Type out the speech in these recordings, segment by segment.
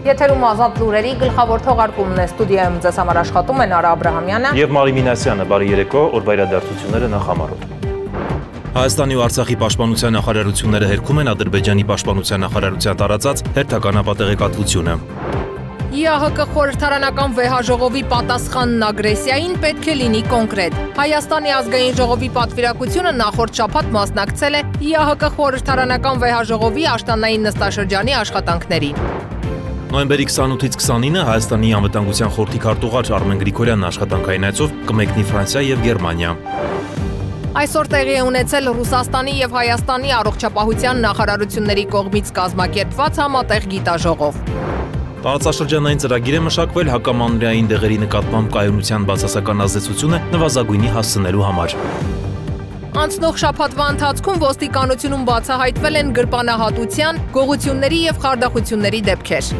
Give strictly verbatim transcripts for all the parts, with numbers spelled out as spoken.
Եթերում ազատ լուրերի գլխավոր թողարկումն է, ստուդիայում ձեզ համար աշխատում են Արա Աբրահամյանը և Մարի Մինասյանը, բարի երեկո, օրվա իրադարձությունները նախամարոտ։ Հայաստանի ու Արցախի պաշտպանության նախարարությունները հերքում են Ադրբեջանի պաշտպանության նախարարության տարածած հերթական ապատեղեկատվությունը։ ԵԱՀԿ խորհրդարանական վեհաժողովի պատասխանն ագրեսիային պետք է լինի կոնկրետ։ Հայաստանի ազգային ժողովի պատվիրակությունը նախորդ շաբաթ մասնակցել է ԵԱՀԿ խորհրդարանական վեհաժողովի աշնանային նստաշրջանի աշխատանքներին։ Նոյեմբերի քսանութից քսանինը Հայաստանի անվտանգության խորհրդի քարտուղար Արմեն Գրիգորյանն աշխատանքային այցով կմեկնի Ֆրանսիա և Գերմանիա։ Այսօր տեղի է ունեցել Ռուսաստանի և Հայաստանի առողջապահության նախարարությունների կողմից կազմակերպված համատեղ գիտաժողով։ Տարածաշրջանային ծրագիր է մշակվել հակամանրային դեղերի նկատմամբ կայունության բացասական ազդեցությունը նվազագույնի հասցնելու համար։ Անցնող շաբաթվա ընթացքում ոստիկանությունում բացահայտվել են գրպանահատության, գողությունների և խարդախությունների դեպքեր։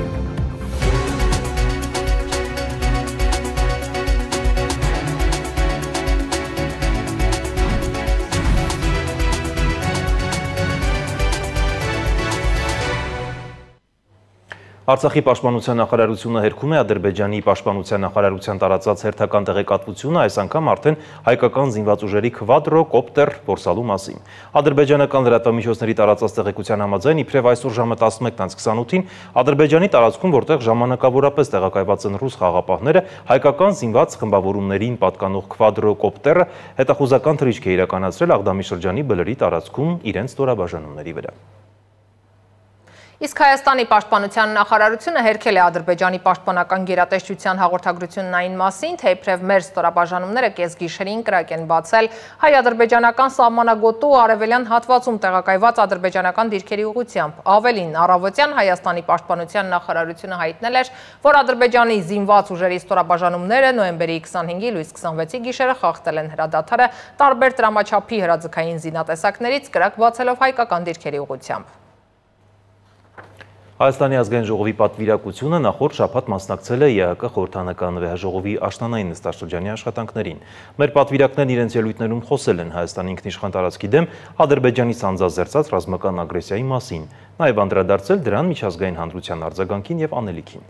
Արցախի պաշտպանության նախարարությունը հերքում է Ադրբեջանի պաշտպանության նախարարության տարածած հերթական տեղեկատվությունը, այս անգամ արդեն հայկական զինված ուժերի քվադրոկոպտեր որսալու մասին։ Ադրբեջանական լրատվամիջոցների տարածած տեղեկության համաձայն իբրև այսօր ժամը տասնմեկն քսանութին Ադրբեջանի տարածքում, որտեղ ժամանակավորապես տեղակայված են ռուս խաղաղապահները, հայկական զինված խմբավորումներին պատկանող քվադրոկոպտերը հետախուզական թռիչք է իրականացրել Աղդամի շրջանի Բլրի տարածքում իրենց ստորաբաժանումների վրա։ Իսկ Հայաստանի պաշտպանության նախարարությունը հերքել է Ադրբեջանի պաշտպանական գերատեսչության հաղորդագրությունն այն մասին, թե իբրև մեր ստորաբաժանումները կեսգիշերին կրակ են բացել հայ-ադրբեջանական սահմանագոտու արևելյան հատվածում տեղակայված ադրբեջանական դիրքերի ուղղությամբ։ Ավելին, առավոտյան Հայաստանի պաշտպանության նախարարությունը հայտնել էր, որ Ադրբեջանի զինված ուժերի ստորաբաժանումները նոյեմբերի քսանհինգի լույս քսանվեցի գիշերը խախտել են հրադադարը տարբեր տրամաչափի հրաձգային զինատեսակներից կրակ բացելով հայկական դիրքերի ուղղությամբ։ Հայաստանի ազգային ժողովի պատվիրակությունը նախորդ շաբաթ մասնակցել է ԵԱՀԿ խորհրդարանական վեհաժողովի աշնանային նստաշրջանի աշխատանքներին։ Մեր պատվիրակներն իրենց ելույթներում խոսել են Հայաստանի ինքնիշխան տարածքի դեմ Ադրբեջանի սանձազերծած ռազմական ագրեսիայի մասին, նաև անդրադարձել դրան միջազգային հանրության արձագանքին և անելիքին։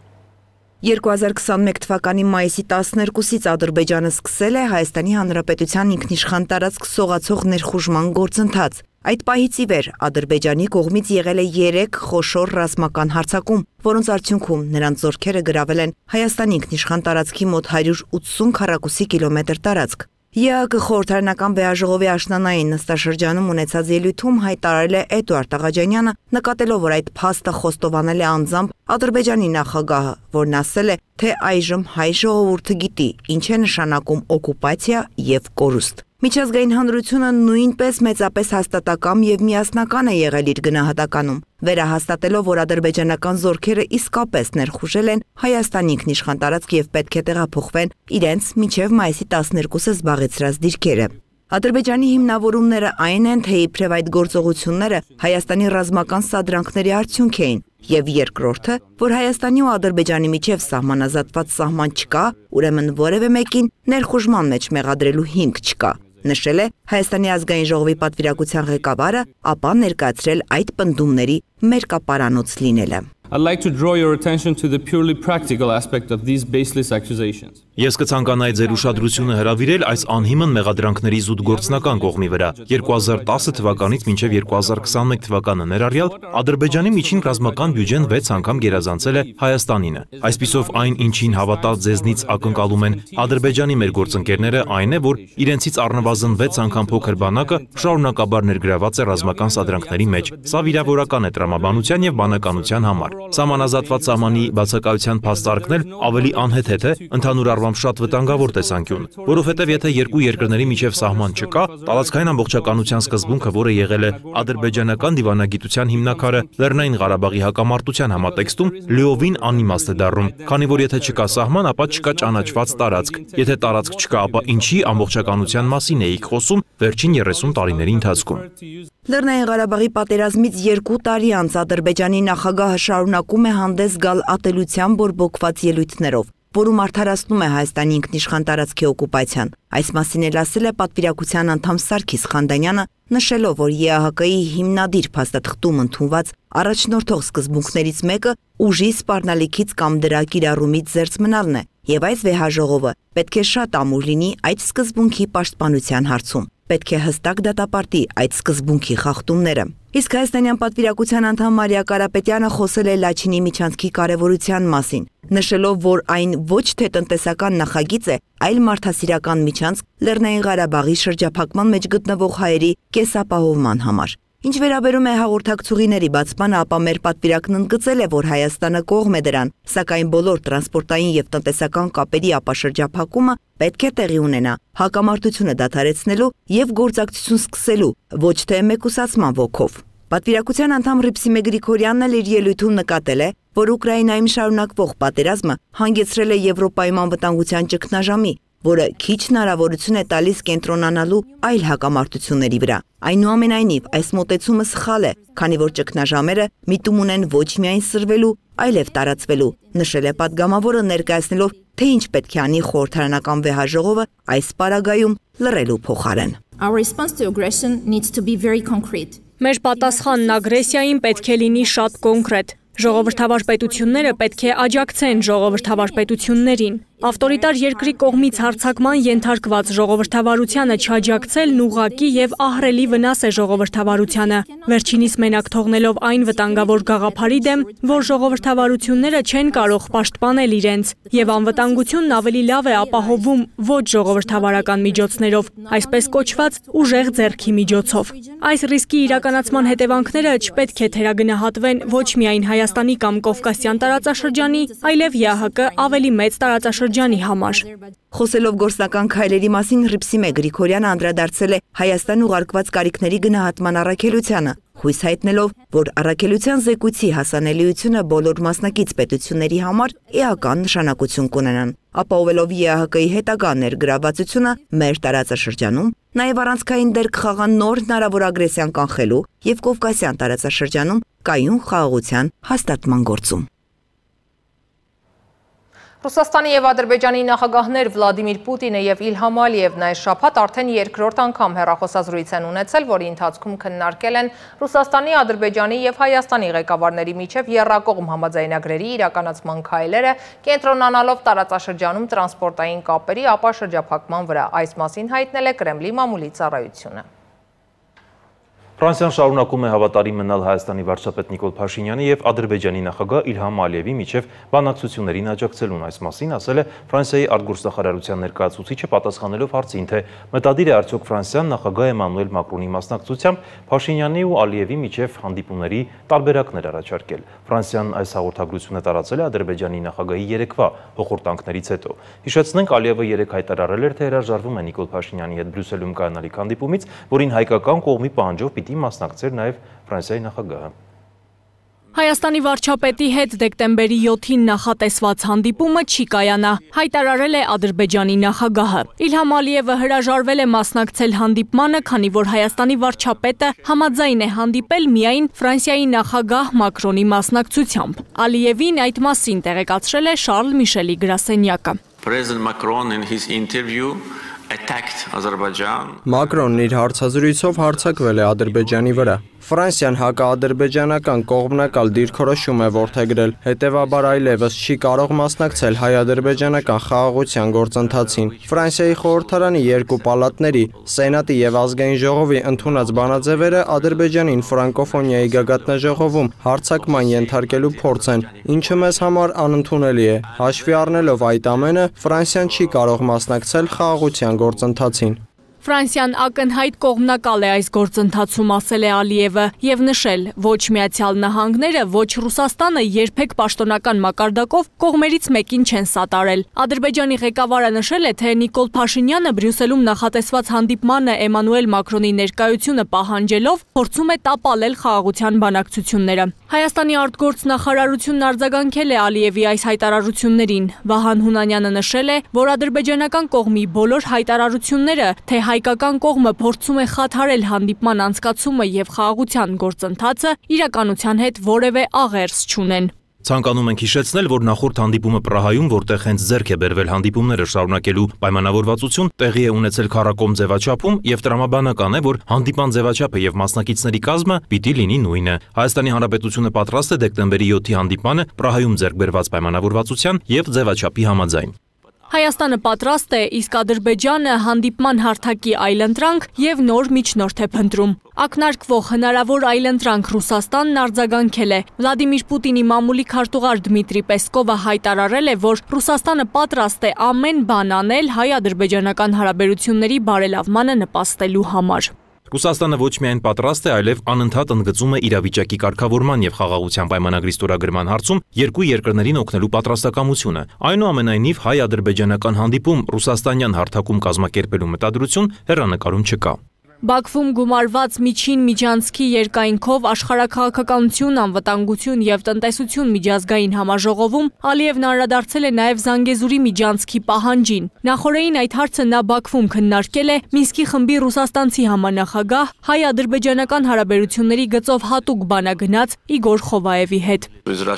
երկու հազար քսանմեկ թվականի մայիսի տասներկուսից Ադրբեջանը սկսել է Հայաստանի Հանրապետության ինքնիշխան տարածք սողացող ներխուժման գործընթաց։ Այդ պահից ի վեր Ադրբեջանի կողմից եղել է երեք խոշոր ռազմական հարձակում, որոնց արդյունքում նրանց զորքերը գրավել են Հայաստանի ինքնիշխան տարածքի մոտ հարյուր ութսուն քառակուսի կիլոմետր տարածք։ ԵԱՀԿ խորհրդարանական վեհաժողովի աշնանային նստաշրջանում ունեցած ելույթում հայտարարել է Էդուարդ Աղաջանյանը, նկատելով, որ այդ փաստը խոստովանել է անձամբ Ադրբեջանի նախագահը, որն ասել է, թե այժմ հայ ժողովուրդը գիտի, ինչ է նշանակում օկուպացիա և կորուստ։ Միջազգային հանրությունը նույնպես մեծապես հաստատակամ և միասնական է եղել իր գնահատականում, վերահաստատելով, որ ադրբեջանական զորքերը իսկապես ներխուժել են Հայաստանի ինքնիշխան տարածք և պետք է տեղափոխվեն իրենց մինչև մայիսի տասներկուսը զբաղեցրած դիրքերը։ Ադրբեջանի հիմնավորումները այն են, թե իբրև այդ գործողությունները Հայաստանի ռազմական սադրանքների արդյունք էին, և երկրորդը, որ Հայաստանի ու Ադրբեջանի միջև սահմանազատված սահման չկա, ուրեմն որևէ մեկին ներխուժման մեջ մեղադրելու հիմք չկա, նշել է Հայաստանի ազգային ժողովի պատվիրակության ղեկավարը, ապա ներկայացրել այդ պնդումների մերկապարանոց լինելը։ I'd like to draw your attention to the purely practical aspect of these baseless accusations. Ես կցանկանայի ձեր ուշադրությունը հրավիրել այս անհիմն մեղադրանքների զուտ գործնական կողմի վրա։ երկու հազար տասը թվականից մինչև երկու հազար քսանմեկ թվականը ներառյալ Ադրբեջանի միջին ռազմական բյուջեն վեց անգամ գերազանցել է Հայաստանինը։ Այսպիսով այն, ինչին հավատալ ձեզնից ակնկալում են Ադրբեջանի մեր գործընկերները, այն է, որ իրենցից առնվազն վեց անգամ փոքր բանակը շարունակաբար ներգրաված է ռազմական սադրանքների մեջ։ Սա վիրավորական է տրամաբանության և բանականության համար։ Սահմանազատված սահմանի բացակայության փաստարկն էլ ավելի անհեթեթ է, ընդհանուր առմամբ շատ վտանգավոր տեսանկյուն, որովհետև եթե երկու երկրների միջև սահման չկա, տարածքային ամբողջականության սկզբունքը, որը եղել է ադրբեջանական դիվանագիտության հիմնաքարը Լեռնային Ղարաբաղի հակամարտության համատեքստում, լիովին անիմաստ է դառնում, քանի որ եթե չկա սահման, ապա չկա ճանաչված տարածք, եթե տարածք չկա, ապա ինչի ամբողջականության մասին էիք խոսում վերջին երեսուն տարիների ընթացքում։ Լեռնային Ղարաբաղի պատերազմից երկու տարի անց Ադրբեջանի նախագահը շարունակում է հանդես գալ ատելությամբ բորբոքված ելույթներով։ որում արդարացնում է Հայաստանի ինքնիշխան տարածքի օկուպացիան։ Այս մասին էլ ասել է պատվիրակության անդամ Սարգիս Խանդանյանը, նշելով, որ ԵԱՀԿ-ի հիմնադիր փաստաթղթում ընդունված առաջնորդող սկզբունքներից մեկը ուժի սպառնալիքից կամ դրա կիրառումից զերծ մնալն է, եւ այս վեհաժողովը պետք է շատ ամուր լինի այդ սկզբունքի պաշտպանության հարցում։ Պետք է հստակ դատապարտի այդ սկզբունքի խախտումները։ Իսկ հայաստանյան պատվիրակության անդամ Մարիա Կարապետյանը խոսել է Լաչինի միջանցքի կարևորության մասին, նշելով, որ այն ոչ թե տնտեսական նախագիծ է, այլ մարդասիրական միջանցք Լեռնային Ղարաբաղի շրջափակման մեջ գտնվող հայերի կեսապահովման համար։ Ինչ վերաբերում է հաղորդակցուղիների բացմանը, ապա մեր պատվիրակն ընդգծել է, որ Հայաստանը կողմ է դրան, սակայն բոլոր տրանսպորտային եւ տնտեսական կապերի ապաշրջափակումը պետք է տեղի ունենա հակամարտությունը դադարեցնելու եւ գործակցություն սկսելու, ոչ թե մեկուսացման ոգով։ Պատվիրակության անդամ Ռիփսիմե Գրիգորյանն էլ իր ելույթում նկատել է, որ Ուկրաինայում շարունակվող պատերազմը հանգեցրել է Եվրոպայում անվտանգության ճգնաժամի, որը քիչ հնարավորություն է տալիս կենտրոնանալու այլ հակամարտությունների վրա։ Այնուամենայնիվ, այս մոտեցումը սխալ է, քանի որ ճգնաժամերը միտում ունեն ոչ միայն սրվելու, այլև տարածվելու, նշել է պատգամավորը, ներկայացնելով, թե ինչ պետք է անի խորհրդարանական վեհաժողովը այս պարագայում լռելու փոխարեն։ Our response to aggression needs to be very concrete. Մեր պատասխանն ագրեսիային պետք է լինի շատ կոնկրետ։ Ժողովրդավար պետությունները պետք է աջակցեն ժողովրդավար պետություններին։ Ավտորիտար երկրի կողմից հարձակման ենթարկված ժողովրդավարությանը չաջակցելն ուղղակի եւ ահռելի վնաս է ժողովրդավարությանը, վերջինիս մենակ թողնելով այն վտանգավոր գաղափարի դեմ, որ ժողովրդավարությունները չեն կարող պաշտպանել իրենց, եւ անվտանգությունն ավելի լավ է ապահովում ոչ ժողովրդավարական միջոցներով, այսպես կոչված ուժեղ ձեռքի միջոցով։ Այս ռիսկի իրականացման հետևանքները չպետք է թերագնահատվեն ոչ միայն Հայաստանի կամ Կովկասյան տարածաշրջանի, այլև ԵԱՀԿ ավելի մեծ տարածաշրջանի համար։ Խոսելով գործնական քայլերի մասին, Ռիփսիմե Գրիգորյանը անդրադարձել է Հայաստան ուղարկված կարիքների գնահատման առաքելությանը, հույս հայտնելով, որ առաքելության զեկույցի հասանելիությունը բոլոր մասնակից պետությունների համար էական նշանակություն կունենան, ապահովելով ԵԱՀԿ-ի հետագա ներգրավվածությունը մեր տարածաշրջանում, նաև առանցքային դեր կխաղան նոր հնարավոր ագրեսիան կանխելու եւ Կովկասյան տարածաշրջանում կայուն խաղաղության հաստատման գործում։ Ռուսաստանի եւ Ադրբեջանի նախագահներ Վլադիմիր Պուտինը եւ Իլհամ Ալիևն այս շաբաթ արդեն երկրորդ անգամ հեռախոսազրույց են ունեցել, որի ընթացքում քննարկել են Ռուսաստանի, Ադրբեջանի եւ Հայաստանի ղեկավարների միջև եռակողմ համաձայնագրերի իրականացման քայլերը, կենտրոնանալով տարածաշրջանում տրանսպորտային կապերի ապաշրջափակման վրա։ Այս մասին հայտնել է Կրեմլի մամուլի ծառայությունը։ Ֆրանսիան շարունակում է հավատարիմ մնալ Հայաստանի վարչապետ Նիկոլ Փաշինյանի եւ Ադրբեջանի նախագահ Իլհամ Ալիևի միջև բանակցություններին աջակցելուն, այս մասին ասել է Ֆրանսիայի արտգործնախարարության ներկայացուցիչը, պատասխանելով հարցին, թե մտադիր է արդյոք Ֆրանսիան նախագահ Էմանուել Մակրոնի մասնակցությամբ Փաշինյանի ու Ալիևի միջև հանդիպումների տարբերակներ առաջարկել։ Ֆրանսիան այս հաղորդագրությունը տարածել է Ադրբեջանի նախագահի երեկվա հոխորտանքներից հետո։ Հիշեցնենք, Ալիևը երեկ հայտարարել էր, թե հրաժարվում է Նիկոլ Փաշինյանի հետ Բրյուսելում կայանալիք հանդիպումից, որին հայկական կողմի պահանջով պիտի մասնակցեր նաև Ֆրանսիայի նախագահը։ Հայաստանի վարչապետի հետ դեկտեմբերի յոթին նախատեսված հանդիպումը չի կայանա, հայտարարել է Ադրբեջանի նախագահը։ Իլհամ Ալիևը հրաժարվել է մասնակցել հանդիպմանը, քանի որ Հայաստանի վարչապետը համաձայն է հանդիպել միայն Ֆրանսիայի նախագահ Մակրոնի մասնակցությամբ։ Ալիևին այդ մասին տեղեկացրել է Շարլ Միշելի գրասենյակը։ President Macron in his interview attacked Azerbaijan. Մակրոնն իր հարցազրույցով հարձակվել է Ադրբեջանի վրա։ Ֆրանսիան հակաադրբեջանական կողմնակալ դիրքորոշում է որդեգրել, հետևաբար այլևս չի կարող մասնակցել հայ-ադրբեջանական խաղաղության գործընթացին։ Ֆրանսիայի խորհրդարանի երկու պալատների, Սենատի եւ Ազգային ժողովի ընդունած բանաձևերը Ադրբեջանին ֆրանկոֆոնիայի գագաթնաժողովում հարձակման ենթարկելու փորձ են, ինչը մեզ համար անընդունելի է։ Հաշվի առնելով այդ ամենը, Ֆրանսիան չի կարող մասնակցել խաղաղության գործընթացին։ Ֆրանսիան ակնհայտ կողմնակալ է այս գործընթացում, ասել է Ալիևը, եւ նշել, ոչ Միացյալ Նահանգները, ոչ Ռուսաստանը երբեք պաշտոնական մակարդակով կողմերից մեկին չեն սատարել։ Ադրբեջանի ղեկավարը նշել է, թե Նիկոլ Փաշինյանը Բրյուսելում նախատեսված հանդիպմանը Էմանուել Մակրոնի ներկայությունը պահանջելով փորձում է տապալել խաղաղության բանակցությունները։ Հայաստանի արտգործնախարարությունն արձագանքել է Ալիևի այս հայտարարություններին։ Վահան Հունանյանը նշել է, որ ադրբեջանական կողմի բոլոր հայտարարությունները, թե հայկական կողմը փորձում է խաթարել հանդիպման անցկացումը եւ խաղաղության գործընթացը, իրականության հետ որևէ աղերս չունեն։ Ցանկանում ենք հիշեցնել, որ նախորդ հանդիպումը Պրահայում, որտեղ հենց ձեռք է բերվել հանդիպումները շարունակելու պայմանավորվածություն, տեղի է ունեցել քառակողմ ձևաչափում եւ տրամաբանական է, որ հանդիպան ձևաչափը եւ մասնակիցների կազմը պիտի լինի նույնը։ Հայաստանի Հանրապետությունը պատրաստ է դեկտեմբերի յոթի հանդիպանը Պրահայում ձեռք բերված պայմանավորվածության եւ ձևաչափի համաձայն։ Հայաստանը պատրաստ է, իսկ Ադրբեջանը հանդիպման հարթակի այլընտրանք եւ նոր միջնորդ է փնտրում։ Ակնարկվող հնարավոր այլընտրանք Ռուսաստանն արձագանքել է։ Վլադիմիր Պուտինի մամուլի քարտուղար Դմիտրի Պեսկովը հայտարարել է, որ Ռուսաստանը պատրաստ է ամեն բան անել հայ-ադրբեջանական հարաբերությունների բարելավմանը նպաստելու համար։ Ռուսաստանը ոչ միայն պատրաստ է, այլև անընդհատ ընդգծում է իրավիճակի կարգավորման եւ խաղաղության պայմանագրի ստորագրման հարցում երկու երկրներին օգնելու պատրաստակամությունը։ Այնուամենայնիվ հայ-ադրբեջանական հանդիպում ռուսաստանյան հարթակում կազմակերպելու մտադրություն հեռանկարում չկա։ Բաքվում գումարված միջին միջանցքի երկայնքով աշխարհաքաղաքականություն, անվտանգություն եւ տնտեսություն միջազգային համաժողովում Ալիևն անդրադարձել է նաեւ Զանգեզուրի միջանցքի պահանջին։ Նախորդին այդ հարցը նա Բաքվում քննարկել է Մինսկի խմբի ռուսաստանցի համանախագահ հայ-ադրբեջանական հարաբերությունների գծով հատուկ բանագնաց Իգոր Խովայևի հետ։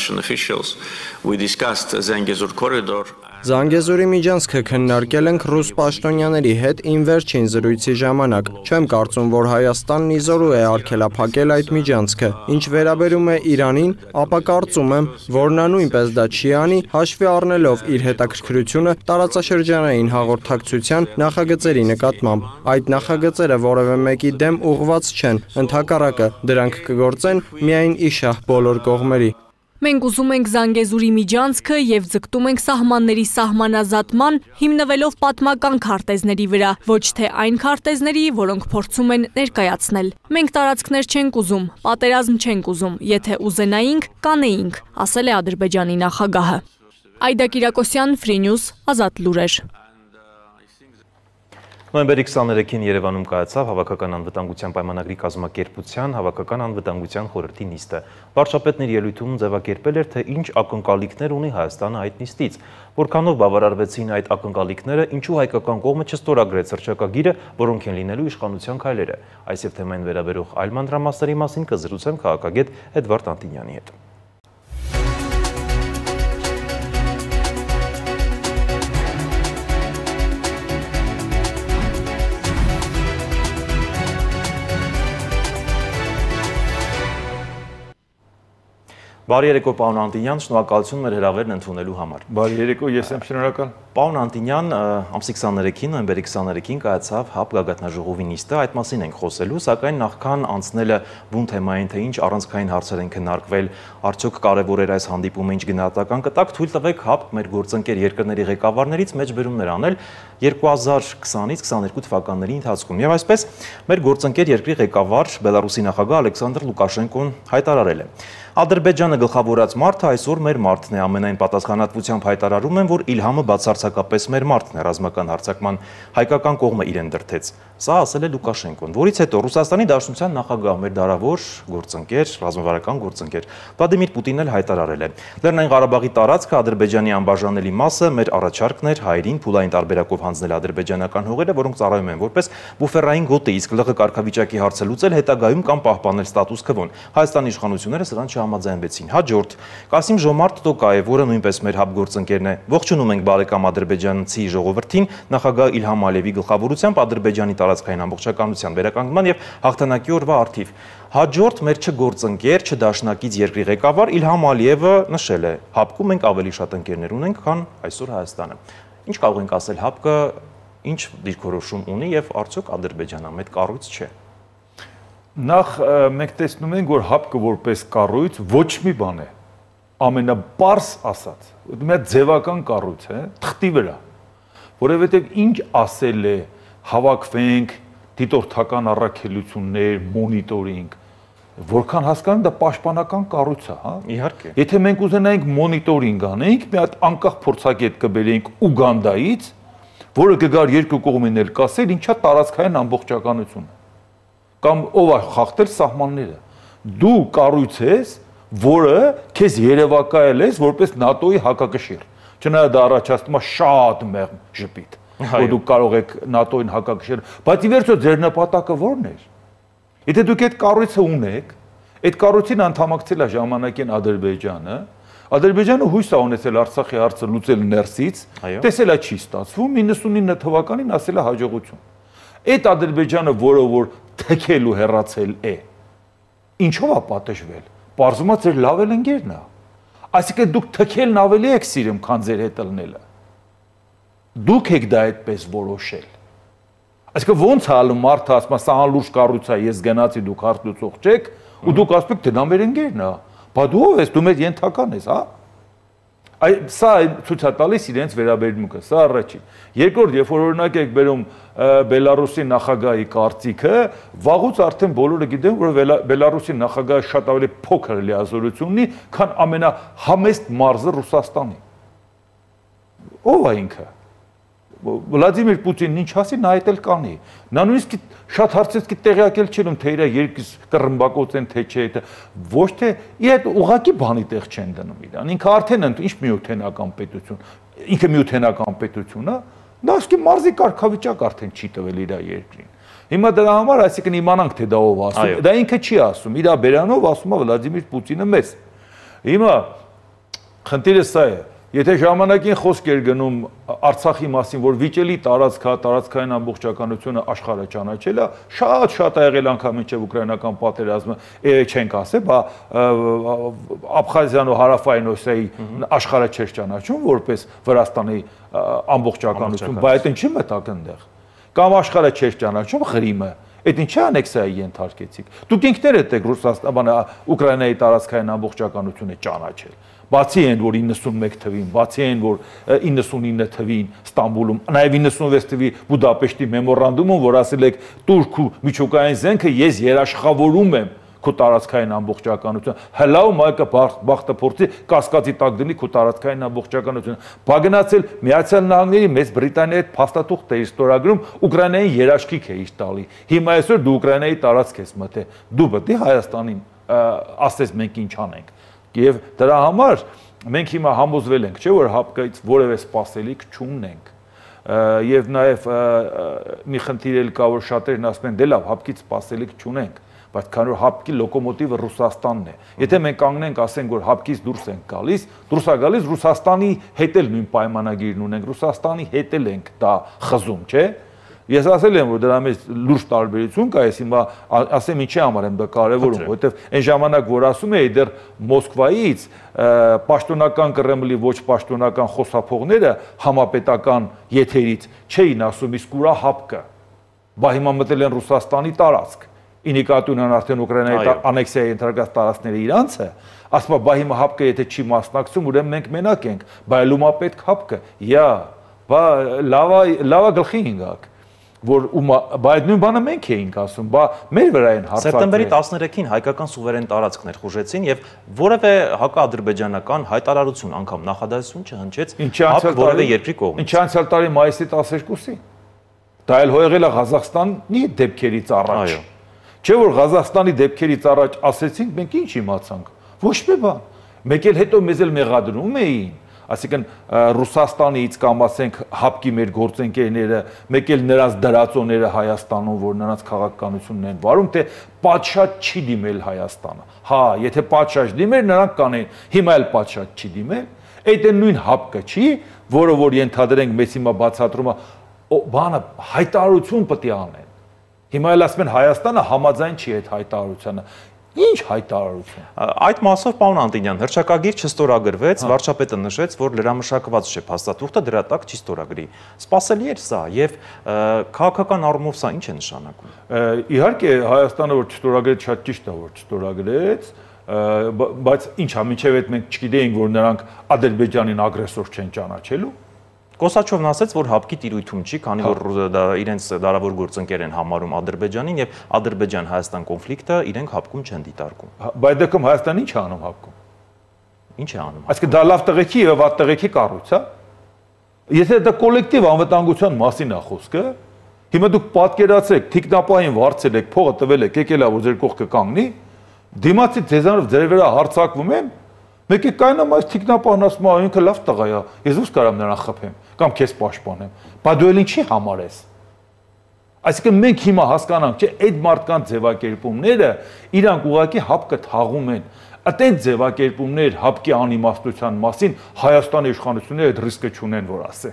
Զանգեզուրի միջանցքը քննարկել ենք ռուս պաշտոնյաների հետ իմ վերջին զրույցի ժամանակ։ Չեմ կարծում, որ Հայաստանն իզորու է արգելափակել այդ միջանցքը։ Ինչ վերաբերում է Իրանին, ապա կարծում եմ, որ նա նույնպես դա չի անի, հաշվի առնելով իր հետաքրքրությունը տարածաշրջանային հաղորդակցության նախագծերի նկատմամբ։ Այդ նախագծերը որևէ մեկի դեմ ուղղված չեն, ընդհակառակը դրանք կգործեն միայն իշահ բոլոր կողմերի։ Մենք ուզում ենք Զանգեզուրի միջանցքը եւ ձգտում ենք սահմանների սահմանազատման, հիմնվելով պատմական քարտեզների վրա, ոչ թե այն քարտեզների, որոնք փորձում են ներկայացնել։ Մենք տարածքներ չենք ուզում, պատերազմ չենք ուզում, եթե ուզենայինք, կանեինք, ասել է Ադրբեջանի նախագահը։ Այդա Կիրակոսյան, Free News, Ազատ լուրեր։ Նոյեմբերի քսաներեքին Երևանում կայացավ Հավաքական անվտանգության պայմանագրի կազմակերպության Հավաքական անվտանգության խորհրդի նիստը։ Վարչապետն իր ելույթում ձևակերպել էր, թե ինչ ակնկալիքներ ունի Հայաստանը այդ նիստից, որքանով բավարարվեցին այդ ակնկալիքները, ինչու հայկական կողմը չստորագրեց հռչակագիրը, որոնք են լինելու իշխանության քայլերը։ Այս եւ թեմային վերաբերող այլ մանրամասների մասին կզրուցեմ քաղաքագետ Էդվարդ Անտինյանի հետ։ Բարի երեկո, պարոն Անտինյան, շնորհակալություն մեր հրավերն ընդունելու համար։ Բարի երեկո, ես եմ շնորհակալ։ Պարոն Անտինյան, ամսի քսաներեքին, նոյեմբերի քսաներեքին կայացավ ՀԱՊ գագաթնաժողովի նիստը, այդ մասին ենք խոսելու, սակայն նախքան անցնելը բուն թեմային, թե ինչ առանցքային հարցեր են քննարկվել, արդյոք կարևոր էր այս հանդիպումը, ինչ գնահատական կտակ, թույլ տվեք ՀԱՊ մեր գործընկեր երկրների ղեկավարներից մեջբերումներ անել երկու հազար քսանից քսաներկու թվականների ընթացքում։ Եվ այսպես մեր գործընկեր երկրի ղեկավար Բելարուսի նախագահ Ալեքսանդր Լուկաշենկոն հայտարարել է. Ադրբեջանը գլխավորած մարդը այսօր մեր մարդն է, ամենայն պատասխանատվությամբ հայտարարում են, որ Իլհամը բացարձակապես մեր մարդն է, ռազմական հարձակման հայկական կողմը իրեն դրդեց։ Սա ասել է Լուկաշենկոն, որից հետո Ռուսաստանի Դաշնության նախագահ մեր դարավոր գործընկեր, ռազմավարական գործընկեր Վլադիմիր Պուտինն էլ հայտարարել է. Լեռնային Ղարաբաղի տարածքը Ադրբեջանի անբաժանելի մասը, մեր առաջարկն էր հայերին փուլային տարբերակով հանձնել ադրբեջանական հողերը, որոնք ծառայում են որպես բուֆերային գոտի, իսկ ԼՂ կարգավիճակի հարցը լուծել հետագայում կամ պահպանել ստատուս քվոն։ Հայաստանի իշխանությունները սրան չհամաձայնվեցին։ Հաջորդ Կասիմ Ժոմարտ Տոկաև, որը նույնպես մեր ՀԱՊ գործընկերն է, ողջունում ենք բարեկամ ադրբեջանցի ժողովրդին, նախագահ Իլհամ Ալիևի գլխավորությամբ Ադրբեջանի տարածքային ամբողջականության վերականգնման եւ հաղթանակի օրվա առթիվ։ Հաջորդ մեր չգործընկեր, չդաշնակից երկրի ղեկավար Իլհամ Ալիևը նշել է. ՀԱՊ-ում մենք ավելի շատ ընկերներ ունենք, քան այսօր Հայաստանը։ Ինչ կարող ենք ասել ՀԱՊ-ը ինչ դիրքորոշում ունի եւ արդյոք Ադրբեջանը մեծ կառույց չէ։ Նախ մենք տեսնում ենք, որ ՀԱՊ-ը որպես կառույց ոչ մի բան է, ամենապարզ ասած, մի ձևական կառույց է, թղթի վրա, որովհետև ինչ ասել է, հավաքվենք, դիտորդական առաքելություններ, մոնիտորինգ, որքան հասկանում դա պաշտպանական կառույց է, հա։ Իհարկե։ Եթե մենք ուզենայինք մոնիտորինգ անենք, մի հատ անկախ փորձագետ կբերեինք Ուգանդայից, որը կգար երկու կողմին էլ կասեր, ինչա տարածքային ամբողջականությունը։ Կամ ով է խախտել սահմանները։ Դու կառույց ես, որը քեզ երևակայել ես որպես ՆԱՏՕ-ի հակակշիռ։ Չնայած դա առաջացնում է շատ մեղմ ժպիտ, որ դուք կարող եք ՆԱՏՕ-ին հակակշիռ, բայց ի վերջո ձեր նպատակը ո՞րն էր։ Եթե դուք այդ կառույցը ունեք, այդ կառույցին անդամակցել է ժամանակին Ադրբեջանը, Ադրբեջանը հույս է ունեցել Արցախի հարցը լուծել ներսից, տեսել է չի ստացվում, իննսունինը թվականին ասել է հաջողություն։ Այդ Ադրբեջանը, որը որ թքել ու հեռացել է, ինչով է պատժվել։ Պարզվում է ձեր լավ ընկերն է։ Այսինքն դուք թքելն ավելի եք սիրում, քան ձեր հետ ելնելը։ Դուք եք դա այդպես որոշել։ Այսինքն ո՞նց է ալում մարդը ասում է, սա անլուրջ կառույց է, ես գնացի, դուք հարց լուծող չեք, ու դուք ասում եք, թե դա մեր ընկերն է։ Բա դու ով ես, դու մեր ենթական ես, հա։ Այ սա ցույց է տալիս իրենց վերաբերմունքը, սա առաջին։ Երկրորդ, երբ որ օրինակ եք բերում Բելարուսի նախագահի կարծիքը, վաղուց արդեն բոլորը գիտեն, որ Բելարուսի նախագահը շատ ավելի փոքր լիազորություն ունի, քան ամենահամեստ մարզը Ռուսաստանի։ Ո՞վ է ինքը։ Վլադիմիր Պուտինն ինչ ասի, նա այդ էլ կանի։ Նա նույնիսկ շատ հարցից კი տեղյակել չէ, թե իր երկիս կռմբակոց են, թե չէ, ոչ թե իր այդ ուղակի բանի տեղ չեն դնում իրան։ Ինքը արդեն ինչ միութենական պետություն, ինքը միութենական պետություն է, նա ասկի մարզի կարգավիճակ արդեն չի տվել իր երկրին։ Հիմա դրա համար, այսինքն իմանանք, թե դա ով ասում։ Դա ինքը չի ասում, իր բերանով ասում է Վլադիմիր Պուտինը մեզ։ Հիմա խնդիրը սա է։ Եթե ժամանակին խոսք էր գնում Արցախի մասին, որ վիճելի տարածք է, տարածքային ամբողջականությունը աշխարհը ճանաչել է, շատ-շատ ա եղել անգամ մինչև ուկրաինական պատերազմը, չենք ասել, բա Աբխազիան ու Հարավային Օսիայի աշխարհը չէր ճանաչում որպես Վրաստանի ամբողջականություն, բայց այդ ինչի մտակ այնտեղ։ Կամ աշխարհը չէր ճանաչում Ղրիմը, այդ ինչի անեքսիայի ենթարկեցիք։ Դուք ինքներդ եք Ռուսաստան, Ուկրաինայի տարածքային ամբողջականությունը ճանաչել։ Բացի այն, որ իննսունմեկ թվին, բացի այն, որ իննսունինը թվին Ստամբուլում, նաև իննսունվեց թվի Բուդապեշտի մեմորանդումում, որ ասել եք Թուրք ու միջուկային զենքը ես երաշխավորում եմ քո տարածքային ամբողջականությունը, հլա ու մայկը բախտը փորձի կասկածի տակ դնի քո տարածքային ամբողջականությունը։ Բագնացել Միացյալ Նահանգների Մեծ Բրիտանիայի հետ փաստաթուղթ է ստորագրում, Ուկրաինային երաշխիք է իր տալի։ Հիմա այսօր դու Ուկրաինայի տարածք ես մտել, դու պետք է Հայաստանին ասես մենք ինչ անենք։ Եվ դրա համար մենք հիմա համոզվել ենք, չէ՞ որ հապկից որևէ սպասելիք չունենք։ Եվ նաև մի խնդիր էլ կա, որ շատերն ասում են, դե լավ, հապկից սպասելիք չունենք, բայց քանի որ հապկի լոկոմոտիվը Ռուսաստանն է։ Եթե մենք կանգնենք, ասենք, որ հապկից դուրս ենք գալիս, դուրս է գալիս Ռուսաստանի հետ էլ նույն պայմանագիրն ունենք, Ռուսաստանի հետ էլ ենք դա խզում, չէ՞։ Ես ասել եմ, որ դրա մեջ լուրջ տարբերություն կա, ես հիմա ասեմ ինչի համար եմ դա կարևորում, որովհետև այն ժամանակ, որ ասում էի դեռ Մոսկվայից պաշտոնական Կրեմլի ոչ պաշտոնական խոսափողները համապետական եթերից չէին ասում իսկ ուրա հապկը, բա հիմա մտել են Ռուսաստանի տարածք, ի նկատի ունեն արդեն Ուկրաինայի անեքսիայի ենթարկած տարածքները իրանց է, ասում է, բա հիմա հապկը եթե չի մասնակցում, ուրեմն մենք մենակ ենք, բա ելումա պետք հապկը, յա, բա լավա գլխի ինգակ։ Որ բայց նույն բանը մենք էինք ասում, բա մեր վրա են հարձակվել։ Սեպտեմբերի տասներեքին հայկական սուվերեն տարածքներ խուժեցին եւ որևէ հակաադրբեջանական հայտարարություն անգամ նախադասություն չհնչեց որևէ երկրի կողմից։ Ինչ անցյալ տարի մայիսի տասներկուսի։ Դա էլ հողել է Ղազախստանի դեպքերից առաջ։ Չէ՞ որ Ղազախստանի դեպքերից առաջ ասեցինք, մենք ինչ իմացանք։ Ոչ մի բան։ Մեկ էլ հետո մեզ էլ մեղադրում էին։ Այսինքն Ռուսաստանից կամ ասենք հապկի մեր գործընկերները, մեկ էլ նրանց դրածոները Հայաստանում, որ նրանց քաղաքականությունն են վարում, թե պատշաճ չի դիմել Հայաստանը։ Հա, եթե պատշաճ դիմեր, նրանք կանեն, հիմա էլ պատշաճ չի դիմել, այդ է նույն հապկը չի, որը որ ենթադրենք մեզ հիմա բացատրումը, բանը հայտարարություն պետք է անեն։ Հիմա էլ ասում են Հայաստանը համաձայն չի այդ հայտարարությանը։ Ինչ հայտարարություն։ Այդ մասով պարոն Անտինյան, հռչակագիր չստորագրվեց, վարչապետը նշեց, որ լրամշակված չէ փաստաթուղթը, դրա տակ չի ստորագրի։ Սպասելի էր սա եւ քաղաքական առումով սա ինչ է նշանակում։ Իհարկե Հայաստանը որ չստորագրեց, շատ ճիշտ է որ չստորագրեց, բայց ինչա, մինչև այդ մենք չգիտեինք, որ նրանք Ադրբեջանին ագրեսոր չեն ճանաչելու։ Կոսաչովն ասաց, որ հապկի տիրույթում չի, քանի որ դա իրենց դարավոր գործընկեր են համարում Ադրբեջանին եւ Ադրբեջան-Հայաստան կոնֆլիկտը իրենք հապկում չեն դիտարկում։ Բայց դեպքում Հայաստանը ինչ է անում հապկում։ Ինչ է անում։ Այսինքն դա լավ տղեկի եւ վատ տղեկի կառույց է։ Եթե դա կոլեկտիվ անվտանգության մասին է խոսքը, հիմա դուք պատկերացրեք, թիկնապահին վարձել եք, փողը տվել եք, եկել է որ ձեր կողքը կանգնի, դիմացի ձեզանով ձեր վրա հարձակվում են, մեկ է կայնամ այս թիկնապահն ասում է, ինքը լավ տղա է, ես ո՞ւս կարամ նրան խփեմ կամ քեզ պաշտպանեմ։ Բա դու էլ ինչի համար ես։ Այսինքն մենք հիմա հասկանանք, չէ, այդ մարդկանց ձևակերպումները իրանք ուղղակի հապկը թաղում են։ Այդտենց ձևակերպումներ հապկի անիմաստության մասին Հայաստանի իշխանությունները այդ ռիսկը չունեն, որ ասեն։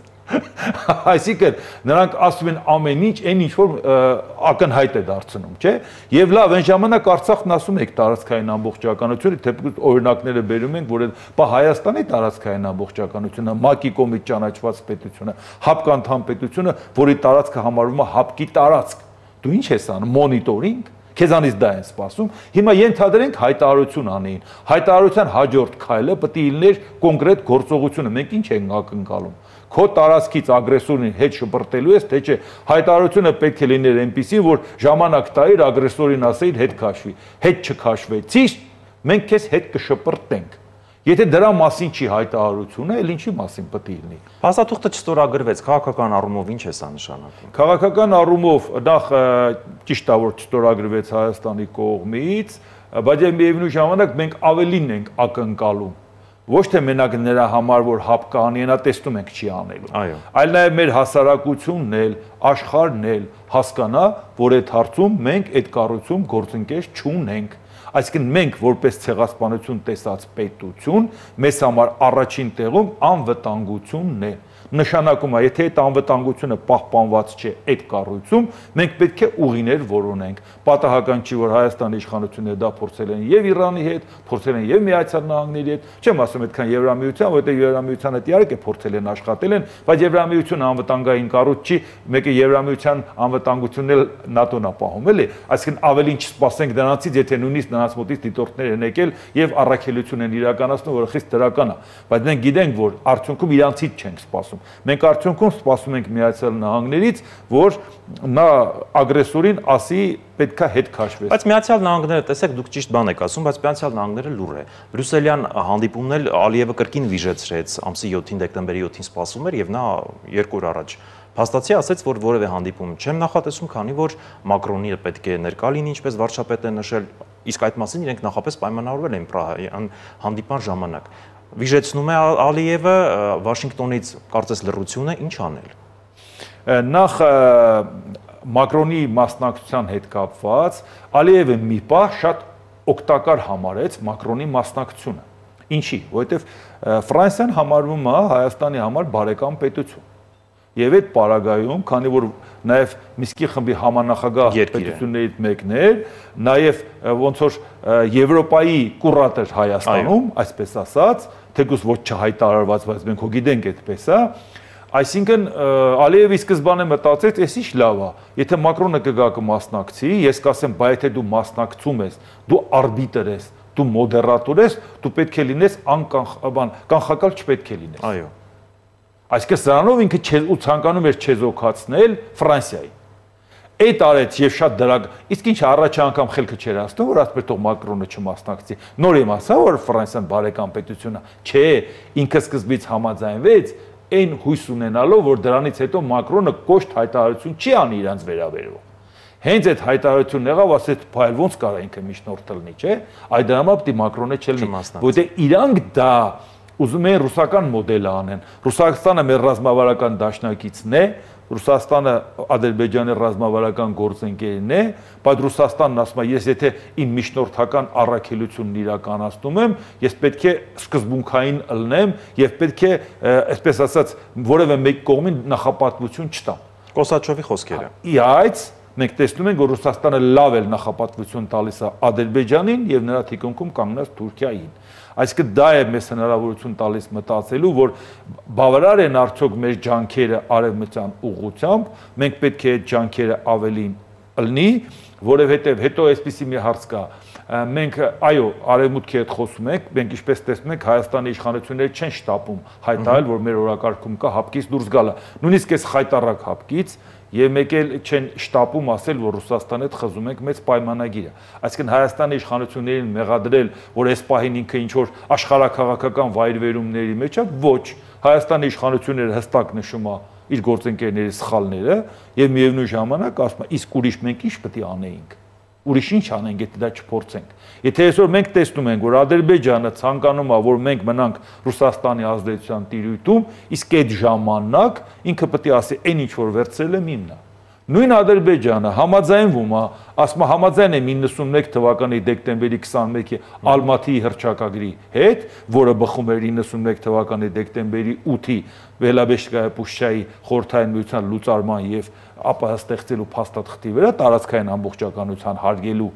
Այսինքն նրանք ասում են ամեն ինչ, այն ինչ որ ակնհայտ է դարձնում, չէ՞։ Եվ լավ, այն ժամանակ Արցախն ասում եք տարածքային ամբողջականությունը, թեպուտ օրինակները բերում ենք, որ բա Հայաստանի տարածքային ամբողջականությունը, ՄԱԿ-ի կողմից ճանաչված պետությունը, ՀԱՊԿ անդամ պետությունը, որի տարածքը համարվում է ՀԱՊԿ-ի տարածք։ Դու ինչ ես անում, մոնիտորինգ։ Քեզանից դա են սպասում։ Հիմա ենթադրենք հայտարարություն անեին։ Հայտարարության հաջորդ քայլը պետք է լիներ կոնկրետ գործողությունը։ Մենք ինչ ենք ակնկալում։ Քո տարածքից ագրեսորին հետ շպրտելու ես, թե չէ։ Հայտարարությունը պետք է լիներ այնպեսի, որ ժամանակ տայր ագրեսորին ասեին հետ քաշվի։ Հետ չքաշվեցի, մենք քեզ հետ կշպրտենք։ Եթե դրա մասին չի հայտարարությունը, էլ ինչի մասին պետք է լինի։ Փաստաթուղթը չստորագրվեց, քաղաքական առումով ինչ է սա նշանակում։ Քաղաքական առումով նախ ճիշտ է, որ չստորագրվեց Հայաստանի կողմից, բայց միևնույն ժամանակ մենք ավելին ենք ակնկալում։ Ոչ թե մենակ նրա համար, որ ՀԱՊԿ անի, նա տեսնում ենք չի անելու։ Այլ նաև մեր հասարակությունն էլ, աշխարհն էլ հասկանա, որ այդ հարցում մենք այդ կառույցում գործընկեր չունենք։ Այսինքն մենք որպես ցեղասպանություն տեսած պետություն, մեզ համար առաջին տեղում անվտանգությունն է։ Նշանակում է, եթե այդ անվտանգությունը պահպանված չէ այդ կառույցում, մենք պետք է ուղիներ որոնենք։ Պատահական չի, որ Հայաստանի իշխանությունները դա փորձել են եւ Իրանի հետ, փորձել են եւ Միացյալ Նահանգների հետ, չեմ ասում այդքան Եվրամիության, որովհետեւ Եվրամիությանը իհարկե փորձել են աշխատել են, բայց Եվրամիությունը անվտանգային կառույց չի, մեկը Եվրամիության անվտանգությունն էլ ՆԱՏՕ-ն է պահում, էլի։ Այսինքն ավելին չսպասենք դրանցից, եթե նույնիսկ նրանց մոտից դիտորդներ են եկել եւ առաքելություն են իրականացնում, որը խիստ դրական է, բայց մենք գիտենք, որ արդյունքում իրանցից չենք սպասում։ Մենք արդյունքում սպասում ենք Միացյալ Նահանգներից, որ նա ագրեսորին ասի պետքա հետ քաշվես։ Բայց Միացյալ Նահանգները, տեսեք, դուք ճիշտ բան եք ասում, բայց Միացյալ Նահանգները լուր է։ Բրյուսելյան հանդիպումն էլ Ալիևը կրկին վիժեցրեց, ամսի յոթին դեկտեմբերի յոթին սպասում էր եւ նա երկու օր առաջ փաստացի ասեց, որ որևէ հանդիպում չեմ նախատեսում, քանի որ Մակրոնի պետք է ներկա լինի, ինչպես վարչապետը նշել, իսկ այդ մասին իրենք նախապես պայմանավորվել են Պրահայ հանդիպման ժամանակ։ Վիժեցնում է Ալիևը Վաշինգտոնից կարծես լռությունը, ինչ անել։ Նախ Մակրոնի մասնակցության հետ կապված Ալիևը մի պահ շատ օգտակար համարեց Մակրոնի մասնակցությունը։ Ինչի՞, որովհետև Ֆրանսիան համարվում է Հայաստանի համար բարեկամ պետություն։ Եվ այդ պարագայում, քանի որ նաև Միսկի խմբի համանախագահ պետություններից մեկն էր, նաև ոնց որ Եվրոպայի կուրատոր Հայաստանում, այսպես ասած, թեկուզ ոչ չհայտարարված, բայց մենք հո գիտենք այդպես է, այսինքն Ալիևի սկզբանե մտածեց, էս ինչ լավ է, եթե Մակրոնը կգա կմասնակցի, ես կասեմ, բայ եթե դու մասնակցում ես, դու արբիտր ես, դու մոդերատոր ես, դու պետք է լինես կանխակալ չպետք է լինես։ Այո։ Այսինքն սրանով ինքը ու ցանկանում էր չեզոքացնել Ֆրանսիայի։ Այդ արեց եւ շատ դրակ, իսկ ինչ առաջ անգամ խելքը չէր ասում, որ ասպետ թող Մակրոնը չմասնակցի։ Նոր եմ ասա, որ Ֆրանսիան բարեկամ պետություն է։ Չէ, ինքը սկզբից համաձայնվեց, այն հույս ունենալով, որ դրանից հետո Մակրոնը կոշտ հայտարարություն չի անի իրանց վերաբերող։ Հենց այդ հայտարարությունն եղավ, ասեց, բայ ոնց կարա ինքը միջնորդ լինի, չէ՞։ Այդ դրամա պիտի Մակրոնը չլինի, որտեղ իրանք դա ուզում են ռուսական մոդելը անեն։ Ռուսաստանը մեր ռազմավարական դաշնակիցն է, Ռուսաստանը Ադրբեջանի ռազմավարական գործընկերն է, բայց Ռուսաստանն ասում է, ես եթե իմ միջնորդական առաքելությունն իրականացնում եմ, ես պետք է սկզբունքային ըլնեմ եւ պետք է, այսպես ասած, որևէ մեկ կողմին նախապատվություն չտամ։ Կոսաչովի խոսքերը։ Իայց մենք տեսնում ենք, որ Ռուսաստանը լավ էլ նախապատվություն տալիս է Ադրբեջանին եւ նրա թիկունքում կանգնած Թուրքիային։ Այսինքն դա է մեզ հնարավորություն տալիս մտածելու, որ բավարար են արդյոք մեր ջանքերը արևմտյան ուղղությամբ, մենք պետք է այդ ջանքերը ավելին ըլնի, որովհետև հետո այսպիսի մի հարց կա, մենք այո, արևմուտքի հետ խոսում ենք, մենք ինչպես տեսնում ենք Հայաստանի իշխանությունները չեն շտապում հայտարարել, որ մեր օրակարգում կա հապկից դուրս գալը, նույնիսկ այս խայտառակ հապկից եւ մեկ էլ չեն շտապում ասել, որ Ռուսաստանի հետ խզում ենք մեծ պայմանագիրը։ Այսինքն Հայաստանի իշխանություններին մեղադրել, որ այս պահին ինքը ինչ որ աշխարհակաղակական վայրվերումների մեջ է, ոչ։ Հայաստանի իշխանությունները հստակ նշում է իր գործընկերների սխալները եւ միևնույն ժամանակ ասում է, իսկ ուրիշ մենք ինչ պետք է անեինք։ Ուրիշ ինչ անենք, եթե դա չփորձենք։ Եթե այսօր մենք տեսնում ենք, որ Ադրբեջանը ցանկանում է, որ մենք մնանք Ռուսաստանի ազդեցության տիրույթում, իսկ այդ ժամանակ ինքը պետք է ասի, այն ինչ որ վերցրել եմ իմն է։ Նույն Ադրբեջանը համաձայնվում է, ասում է համաձայն եմ իննսունմեկ թվականի դեկտեմբերի քսաներկի Ալմատիի հռչակագրի հետ, որը բխում էր իննսունմեկ թվականի դեկտեմբերի ութի Բելաբեշկայա Պուշչայի խորհրդային միության լուծարման եւ ապահստեղծելու փաստաթղթի վրա տարածքային ամբողջականության հարգելու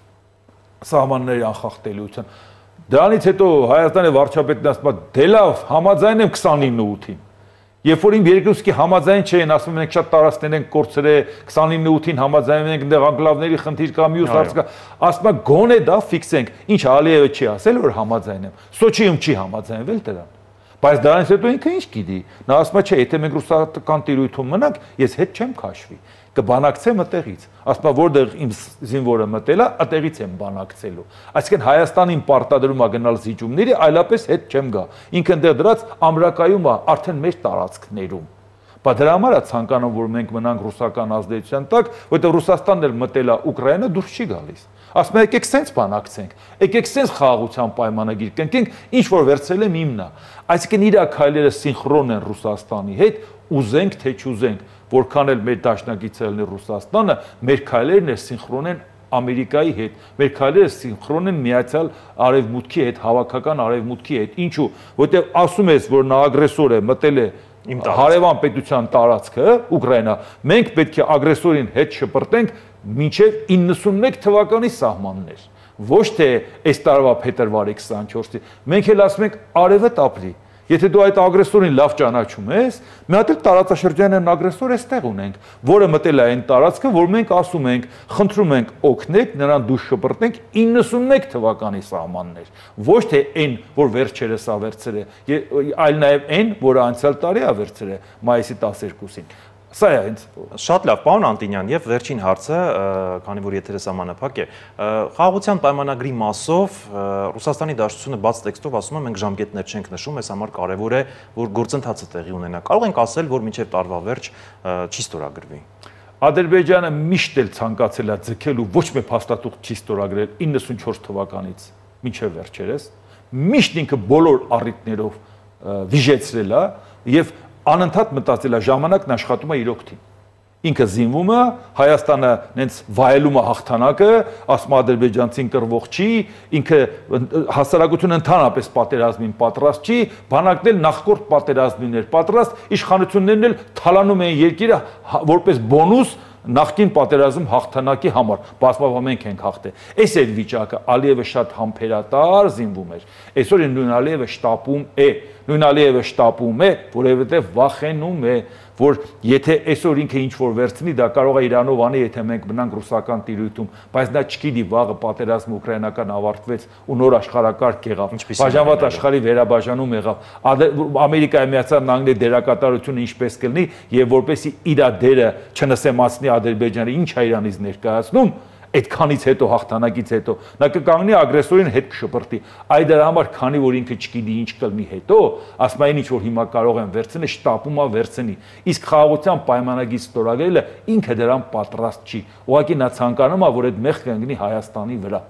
սահմանների անխախտելիության։ Դրանից հետո Հայաստանի վարչապետն ասում է՝ «Դե լավ, համաձայն եմ քսանինը ութին»։ Երբ որ իմ երկուսի համաձայն չէին, ասում ենք շատ տարածքներ ենք կորցրել, քսանինը ութին համաձայնում ենք, այնտեղ անկլավների խնդիր կա, մյուս հարց կա, ասում է գոնե դա ֆիքսենք։ Ինչ Ալիևը չի ասել, որ համաձայն եմ։ Սոչիում չի համաձայնվել դրան։ Բայց դրանից հետո ինքը ինչ գիտի։ Նա ասում է, չէ, եթե մենք ռուսական տիրույթում մնանք, ես հետ չեմ քաշվի։ Կբանակցեմ այդտեղից։ Ասում է, որտեղ իմ զինվորը մտել է, այդտեղից եմ բանակցելու։ Այսինքն Հայաստանին պարտադրում է գնալ զիջումների, այլապես հետ չեմ գա։ Ինքը այնտեղ դրած ամրակայում է արդեն մեր տարածքներում։ Բայց դրա համար է ցանկանում, որ մենք մնանք ռուսական ազդեցության տակ, որտեղ Ռուսաստանն էլ մտել է Ուկրաինա, դուրս չի գալիս։ Ասում է, եկեք սենց բանակցենք, եկեք սենց խաղաղության պայմանագիր կնքենք, ինչ որ վերցրել եմ իմն է։ Այսինքն իր քայլերը սինխրոն են Ռուսաստանի հետ, ուզենք թե չուզենք, որքան էլ մեր դաշնակիցը լինի Ռուսաստանը, մեր քայլերն էլ սինխրոն են Ամերիկայի հետ, մեր քայլերը սինխրոն են Միացյալ Արևմուտքի հետ, հավաքական Արևմուտքի հետ։ Ինչու՞, որտեղ ասում ես, որ նա ագրեսոր է, մտել է հարևան պետության տարածքը, Ուկրաինա, մենք պետք է ագրեսորին հետ շպրտենք մինչև իննսունմեկ թվականի սահմաններ, ոչ թե այս տարվա փետրվարի քսանչորսի, մենք էլ ասում ենք արևը տապլի, եթե դու այդ ագրեսորին լավ ճանաչում ես, մի հատ էլ տարածաշրջանային ագրեսոր էստեղ ունենք, որը մտել է այն տարածքը, որ մենք ասում ենք, խնդրում ենք օգնեք, նրան դուրս շպրտենք իննսունմեկ թվականի սահմաններ, ոչ թե այն, որ վերջերս է վերցրել, այլ նաև այն, որը անցյալ տարի է վերցրել, մայիսի տասներկուսին։ Սա է հենց շատ լավ, պարոն Անտինյան, եւ վերջին հարցը, քանի որ եթերը սահմանափակ է, խաղաղության պայմանագրի մասով Ռուսաստանի Դաշնությունը բաց տեքստով ասում է, մենք ժամկետներ չենք նշում, այս համար կարևոր է, որ գործընթացը տեղի ունենա։ Կարող ենք ասել, որ մինչև տարվա վերջ չի ստորագրվի։ Ադրբեջանը միշտ էլ ցանկացել է ձգել ու ոչ մի փաստաթուղթ չի ստորագրել իննսունչորս թվականից մինչև վերջերս, միշտ ինքը բոլոր առիթներով վիժեցրել է եւ անընդհատ մտածել է ժամանակն աշխատում է իր օգտին։ Ինքը զինվում է, Հայաստանը նենց վայելում է հաղթանակը, ասում է ադրբեջանցին կռվող չի, ինքը հասարակությունը ընդհանրապես պատերազմին պատրաստ չի, բանակն էլ նախկորդ պատերազմին էր պատրաստ, իշխանություններն էլ թալանում են երկիրը որպես բոնուս նախկին պատերազմ հաղթանակի համար, բազմավա մենք ենք հաղթել։ Այս էր վիճակը, Ալիևը շատ համբերատար զինվում էր։ Այսօր նույն Ալիևը շտապում է, նույն Ալիևը շտապում է, որովհետև վախենում է, որ եթե այսօր ինքը ինչ որ վերցնի, դա կարող է Իրանով անի, եթե մենք մնանք ռուսական տիրույթում, բայց նա չգիտի վաղը պատերազմը ուկրաինական ավարտվեց ու նոր աշխարհակարգ եղավ, բաժանված աշխարհի վերաբաժանում եղավ, Ամերիկայի Միացյալ Նահանգների դերակատարությունը ինչպես կլինի եւ որպեսի իր դերը չնսեմացնի Ադրբեջանը, ինչ է Իրանից ներկայացնում, այդքանից հետո հաղթանակից հետո նա կկանգնի ագրեսորին հետ կշպրտի։ Այ դրա համար, քանի որ ինքը չգիտի ինչ կլինի հետո, ասում է ինչ որ հիմա կարող են վերցնել, շտապում է վերցնի։ Իսկ խաղաղության պայմանագիր ստորագրելը ինքը դրան պատրաստ չի։ Ուղղակի նա ցանկանում է, որ այդ մեղքը կանգնի Հայաստանի վրա։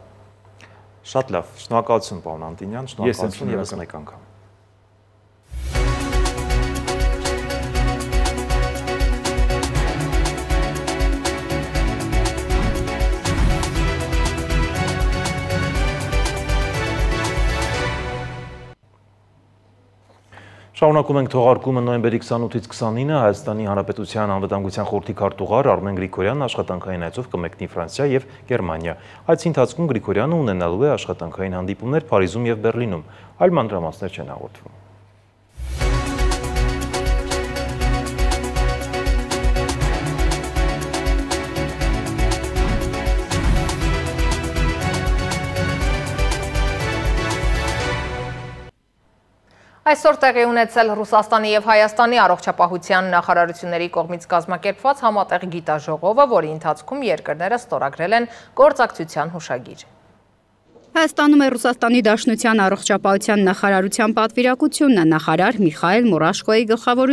Շատ լավ, շնորհակալություն պարոն Անտինյան, շնորհակալություն ևս մեկ անգամ։ Շարունակում ենք թողարկումը նոյեմբերի քսանութից քսանինը Հայաստանի Հանրապետության անվտանգության խորհրդի քարտուղար Արմեն Գրիգորյանն աշխատանքային այցով կմեկնի Ֆրանսիա եւ Գերմանիա։ Այցի ընթացքում Գրիգորյանը ունենալու է աշխատանքային հանդիպումներ Փարիզում եւ Բեռլինում, այլ մանրամասներ չեն հաղորդվում։ Այսօր տեղի ունեցել Ռուսաստանի եւ Հայաստանի առողջապահության նախարարությունների կողմից կազմակերպված համատեղ գիտաժողովը, որի ընթացքում երկրները ստորագրել են գործակցության հուշագիր։ Հայաստանում է Ռուսաստանի Դաշնության առողջապահության նախարարության պատվիրակությունը նախարար Միխայել Մուրաշկոյի գլխավորությամբ։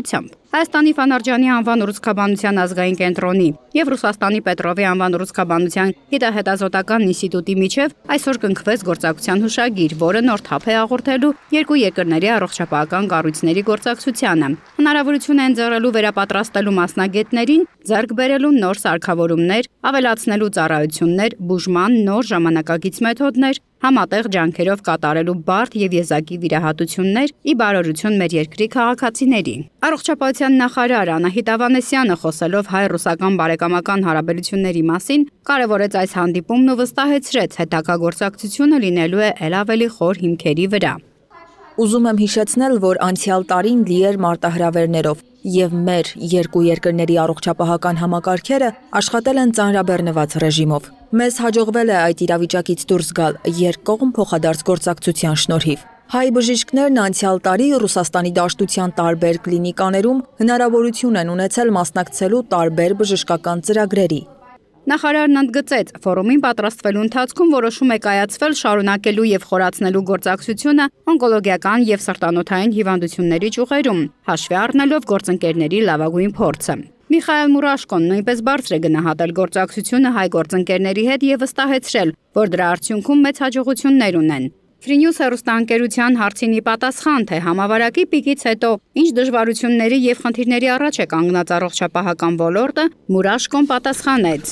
Հայաստանի Ֆանարջյանի անվան ռուսկաբանության ազգային կենտրոնի եւ Ռուսաստանի Պետրովի անվան ռուսկաբանության գիտահետազոտական ինստիտուտի միջև այսօր կնքվեց գործակցության հուշագիր, որը նոր թափ է հաղորդելու երկու երկրների առողջապահական կառույցների գործակցությանը։ Հնարավորություն է ընձեռելու վերապատրաստելու մասնագետներին ձեռք բերելու նոր սարքավորումներ, ավելացնելու ծառայություններ, բուժման նոր ժամանակակից մեթոդներ, համատեղ ջանքերով կատարելու բարդ եւ եզակի վիրահատություններ՝ ի բարօրություն մեր երկրի քաղաքացիների։ Առողջապահության նախարար Անահիտ Ավանեսյանը խոսելով հայ-ռուսական բարեկամական հարաբերությունների մասին կարևորեց այս հանդիպումն ու վստահեցրեց հետագա գործակցությունը լինելու է ել ավելի խոր հիմքերի վրա։ Ուզում եմ հիշեցնել, որ անցյալ տարին լի էր մարտահրավերներով եւ մեր երկու երկրների առողջապահական համակարգերը աշխատել են ծանրաբեռնված ռեժիմով։ Մեզ հաջողվել է այդ իրավիճակից դուրս գալ երկկողմ փոխադարձ գործակցության շնորհիվ։ Հայ բժիշկներն անցյալ տարի Ռուսաստանի Դաշտության տարբեր կլինիկաներում հնարավորություն են ունեցել մասնակցելու տարբեր բժշկական ծրագրերի։ Նախարարն ընդգծեց, ֆորումին պատրաստվելու ընթացքում որոշում է կայացվել շարունակելու եւ խորացնելու գործակցությունը օնկոլոգիական եւ սրտանոթային հիվանդությունների ճյուղերում, հաշվի առնելով գործընկերների լավագույն փորձը։ Միխայել Մուրաշկոն նույնպես բարձր է գնահատել գործակցությունը հայ գործընկերների հետ եւ վստահեցրել, որ դրա արդյունքում մեծ հաջողություններ ունեն։ Free-News հեռուստաընկերության հարցին ի պատասխան, թե համավարակի պիկից հետո ինչ դժվարությունների եւ խնդիրների առաջ է կանգնած առողջապահական ոլորտը, Մուրաշկոն պատասխանեց.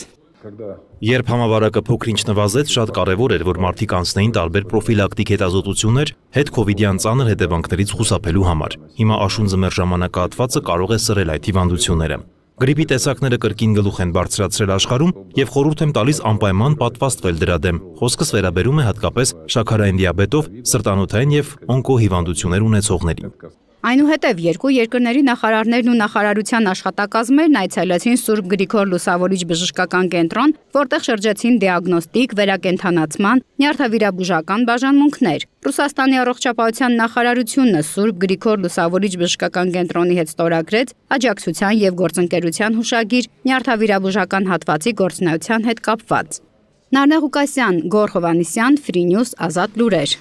Երբ համավարակը փոքր-ինչ նվազեց, շատ կարևոր էր, որ մարդիկ անցնեին տարբեր պրոֆիլակտիկ հետազոտություններ հետ-քովիդյան ծանր հետևանքներից խուսափելու համար։ Հիմա աշուն-ձմեռ ժամանակահատվածը կարող է սրել այդ հիվանդությունները։ Գրիպի տեսակները կրկին գլուխ են բարձրացրել աշխարհում եւ խորհուրդ եմ տալիս անպայման պատվաստվել դրա դեմ։ Խոսքս վերաբերում է հատկապես շաքարային դիաբետով, սրտանոթային եւ օնկոհիվանդություններ ունեցողներին։ Այնուհետև երկու երկրների նախարարներն ու նախարարության աշխատակազմերն այցելեցին Սուրբ Գրիգոր Լուսավորիչ բժշկական կենտրոն, որտեղ շրջեցին դիագնոստիկ, վերակենդանացման, նյարդավիրաբուժական բաժանմունքներ։ Ռուսաստանի առողջապահության նախարարությունը Սուրբ Գրիգոր Լուսավորիչ բժշկական կենտրոնի հետ ստորագրեց աջակցության եւ գործընկերության հուշագիր նյարդավիրաբուժական հատվածի գործունեության հետ կապված։ Նարնե Ղուկասյան, Գոռ Հովհաննիսյան, Free-News, Ազատ լուրեր։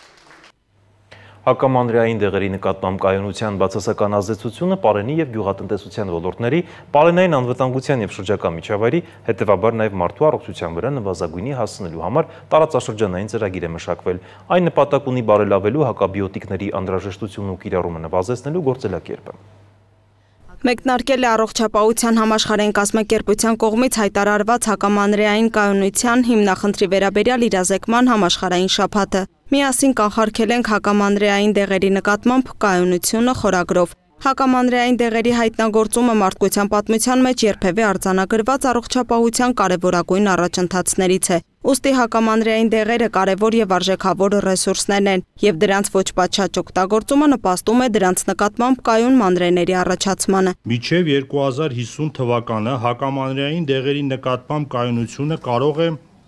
Հակամանրեային դեղերի նկատմամբ կայունության բացասական ազդեցությունը պարենի եւ գյուղատնտեսության ոլորտների, պարենային անվտանգության եւ շրջակա միջավայրի, հետեւաբար նաեւ մարդու առողջության վրա նվազագույնի հասնելու համար տարածաշրջանային ծրագիր է մշակվել։ Այն նպատակ ունի բարելավելու հակաբիոտիկների անհրաժեշտությունն ու կիրառումը նվազեցնելու գործելակերպը։ Մեկնարկել է առողջապահության համաշխարհային կազմակերպության կողմից հայտարարված հակամանրեային կայունության հիմնախնդրի վերաբերյալ իրազեկման համաշխարհային շաբաթը։ Միասին կանխարգել ենք հակամանրեային դեղերի նկատմամբ կայունությունը խորագրով։ Հակամանրեային դեղերի հայտնագործումը մարդկության պատմության մեջ երբևէ արձանագրված առողջապահության կարևորագույն առաջընթացներից է։ Ուստի հակամանրեային դեղերը կարևոր եւ արժեքավոր ռեսուրսներ են, եւ դրանց ոչ պատշաճ օգտագործումը նպաստում է դրանց նկատմամբ կայուն մանրեների առաջացմանը։ Մինչև երկու հազար հիսուն թվականը հակամանրեային դեղերի նկատմամբ կայունությունը կարող է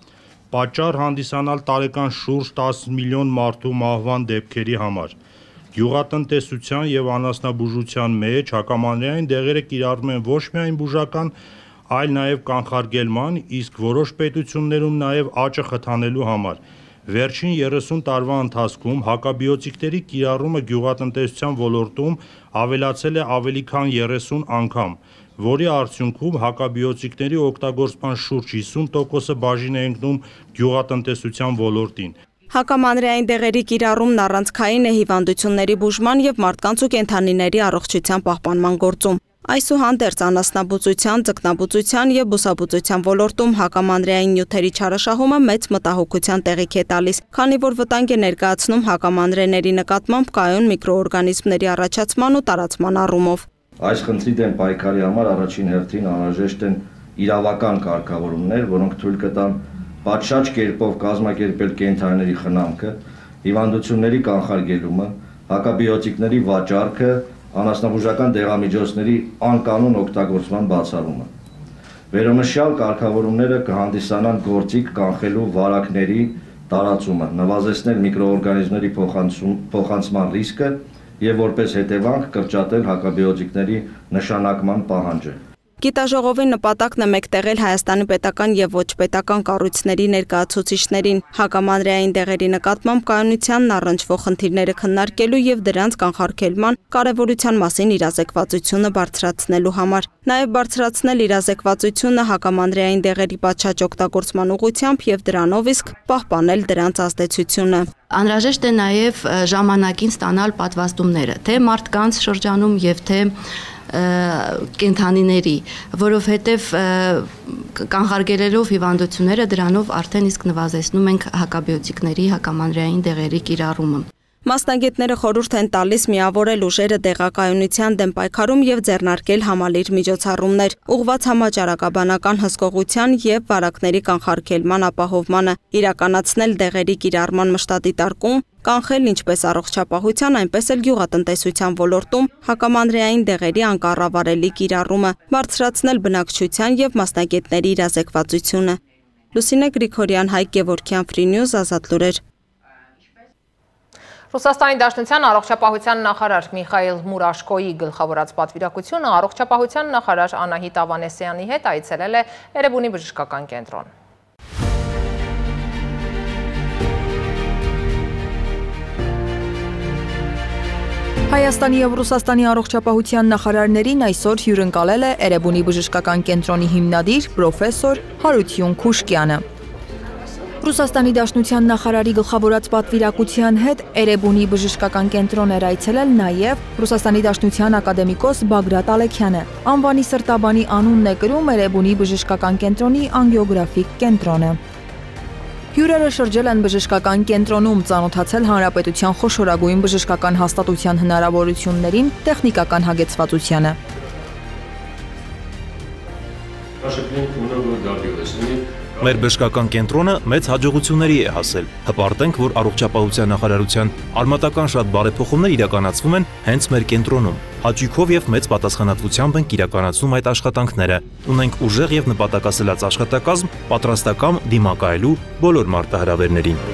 պատճառ հանդիսանալ տարեկան շուրջ տասը միլիոն մարդու մահվան դեպքերի համար։ Գյուղատնտեսության եւ անասնաբուժության մեջ հակամանրեային դեղերը կիրառվում են ոչ միայն բուժական, այլ նաեւ կանխարգելման, իսկ որոշ պետություններում նաեւ աճը խթանելու համար։ Վերջին երեսուն տարվա ընթացքում հակաբիոտիկների կիրառումը գյուղատնտեսության ոլորտում ավելացել է ավելի քան երեսուն անգամ, որի արդյունքում հակաբիոտիկների օգտագործման շուրջ հիսուն տոկոսը բաժին է ընկնում գյուղատնտեսության ոլորտին։ Հակամանրեային դեղերի կիրառումն առանցքային է հիվանդությունների բուժման եւ մարդկանց ու կենդանիների առողջության պահպանման գործում։ Այսուհանդերձ անասնաբուծության, ձկնաբուծության եւ բուսաբուծության ոլորտում հակամանրեային նյութերի չարաշահումը մեծ մտահոգության տեղիք է տալիս, քանի որ վտանգ է ներկայացնում հակամանրեների նկատմամբ կայուն միկրոօրգանիզմների առաջացման ու տարածման առումով։ Այս խնդրի դեմ պայքարի համար առաջին հերթին անհրաժեշտ են իրավական կարգավորումներ, որոնք թույլ կտան պատշաճ կերպով կազմակերպել կենդանիների խնամքը, հիվանդությունների կանխարգելումը, հակաբիոտիկների վաճառքը, անասնաբուժական դեղամիջոցների անկանոն օգտագործման բացառումը։ Վերոնշյալ կարգավորումները կհանդիսանան գործիք կանխելու վարակների տարածումը, նվազեցնել միկրոօրգանիզմների փոխանցման ռիսկը եւ որպես հետևանք կրճատել հակաբիոտիկների նշանակման պահանջը։ Գիտաժողովի նպատակն է մեկտեղել Հայաստանի պետական եւ ոչ պետական կառույցների ներկայացուցիչներին հակամանրեային դեղերի նկատմամբ կայունությանն առնչվող խնդիրները քննարկելու եւ դրանց կանխարգելման կարեւորության մասին իրազեկվածությունը բարձրացնելու համար, նաեւ բարձրացնել իրազեկվածությունը հակամանրեային դեղերի պատշաճ օգտագործման ուղղությամբ եւ դրանով իսկ պահպանել դրանց ազդեցությունը։ Անհրաժեշտ է նաև ժամանակին ստանալ պատվաստումները, թե մարդկանց շրջանում եւ թե կենթանիների, որովհետև կանխարգելելով հիվանդությունները դրանով արդեն իսկ նվազեցնում ենք հակաբիոտիկների, հակամանրեային դեղերի կիրառումը։ Մասնագետները խորհուրդ են տալիս միավորել ուժերը դեղակայունության դեմ պայքարում եւ ձեռնարկել համալիր միջոցառումներ, ուղղված համաճարակաբանական հսկողության եւ վարակների կանխարգելման ապահովմանը, իրականացնել դեղերի կիրառման մշտադիտարկում, կանխել ինչպես առողջապահության, այնպես էլ գյուղատնտեսության ոլորտում հակամանրեային դեղերի անկառավարելի կիրառումը, բարձրացնել բնակչության եւ մասնագետների իրազեկվածությունը։ Լուսինե Գրիգորյան, Հայկ Գևորգյան, Free News, Ազատ լուրեր։ Ռուսաստանի Դաշնության առողջապահության նախարար Միխայիլ Մուրաշկոյի գլխավորած պատվիրակությունը առողջապահության նախարար Անահիտ Ավանեսյանի հետ այցելել է Էրեբունի բժշկական կենտրոն։ Հայաստանի եւ Ռուսաստանի առողջապահության նախարարներին այսօր հյուրընկալել է Էրեբունի բժշկական կենտրոնի հիմնադիր պրոֆեսոր Հարություն Քուշկյանը։ Ռուսաստանի Դաշնության նախարարի գլխավորած պատվիրակության հետ Էրեբունի բժշկական կենտրոն էր այցելել նաև Ռուսաստանի Դաշնության ակադեմիկոս Բագրատ Ալեքյանը։ Անվանի սրտաբանի անունն է կրում Էրեբունի բժշկական կենտրոնի անգիոգրաֆիկ կենտրոնը։ Հյուրերը շրջել են բժշկական կենտրոնում, ծանոթացել հանրապետության խոշորագույն բժշկական հաստատության հնարավորություններին, տեխնիկական հագեցվածությանը։ Մեր բժշկական կենտրոնը մեծ հաջողությունների է հասել։ Հպարտենք, որ առողջապահության նախարարության արմատական շատ բարեփոխումներ իրականացվում են հենց մեր կենտրոնում։ Հաճույքով եւ մեծ պատասխանատվությամբ ենք իրականացնում այդ աշխատանքները։ Ունենք ուժեղ եւ նպատակասլաց աշխատակազմ, պատրաստակամ դիմակայելու բոլոր մարտահրավերներին։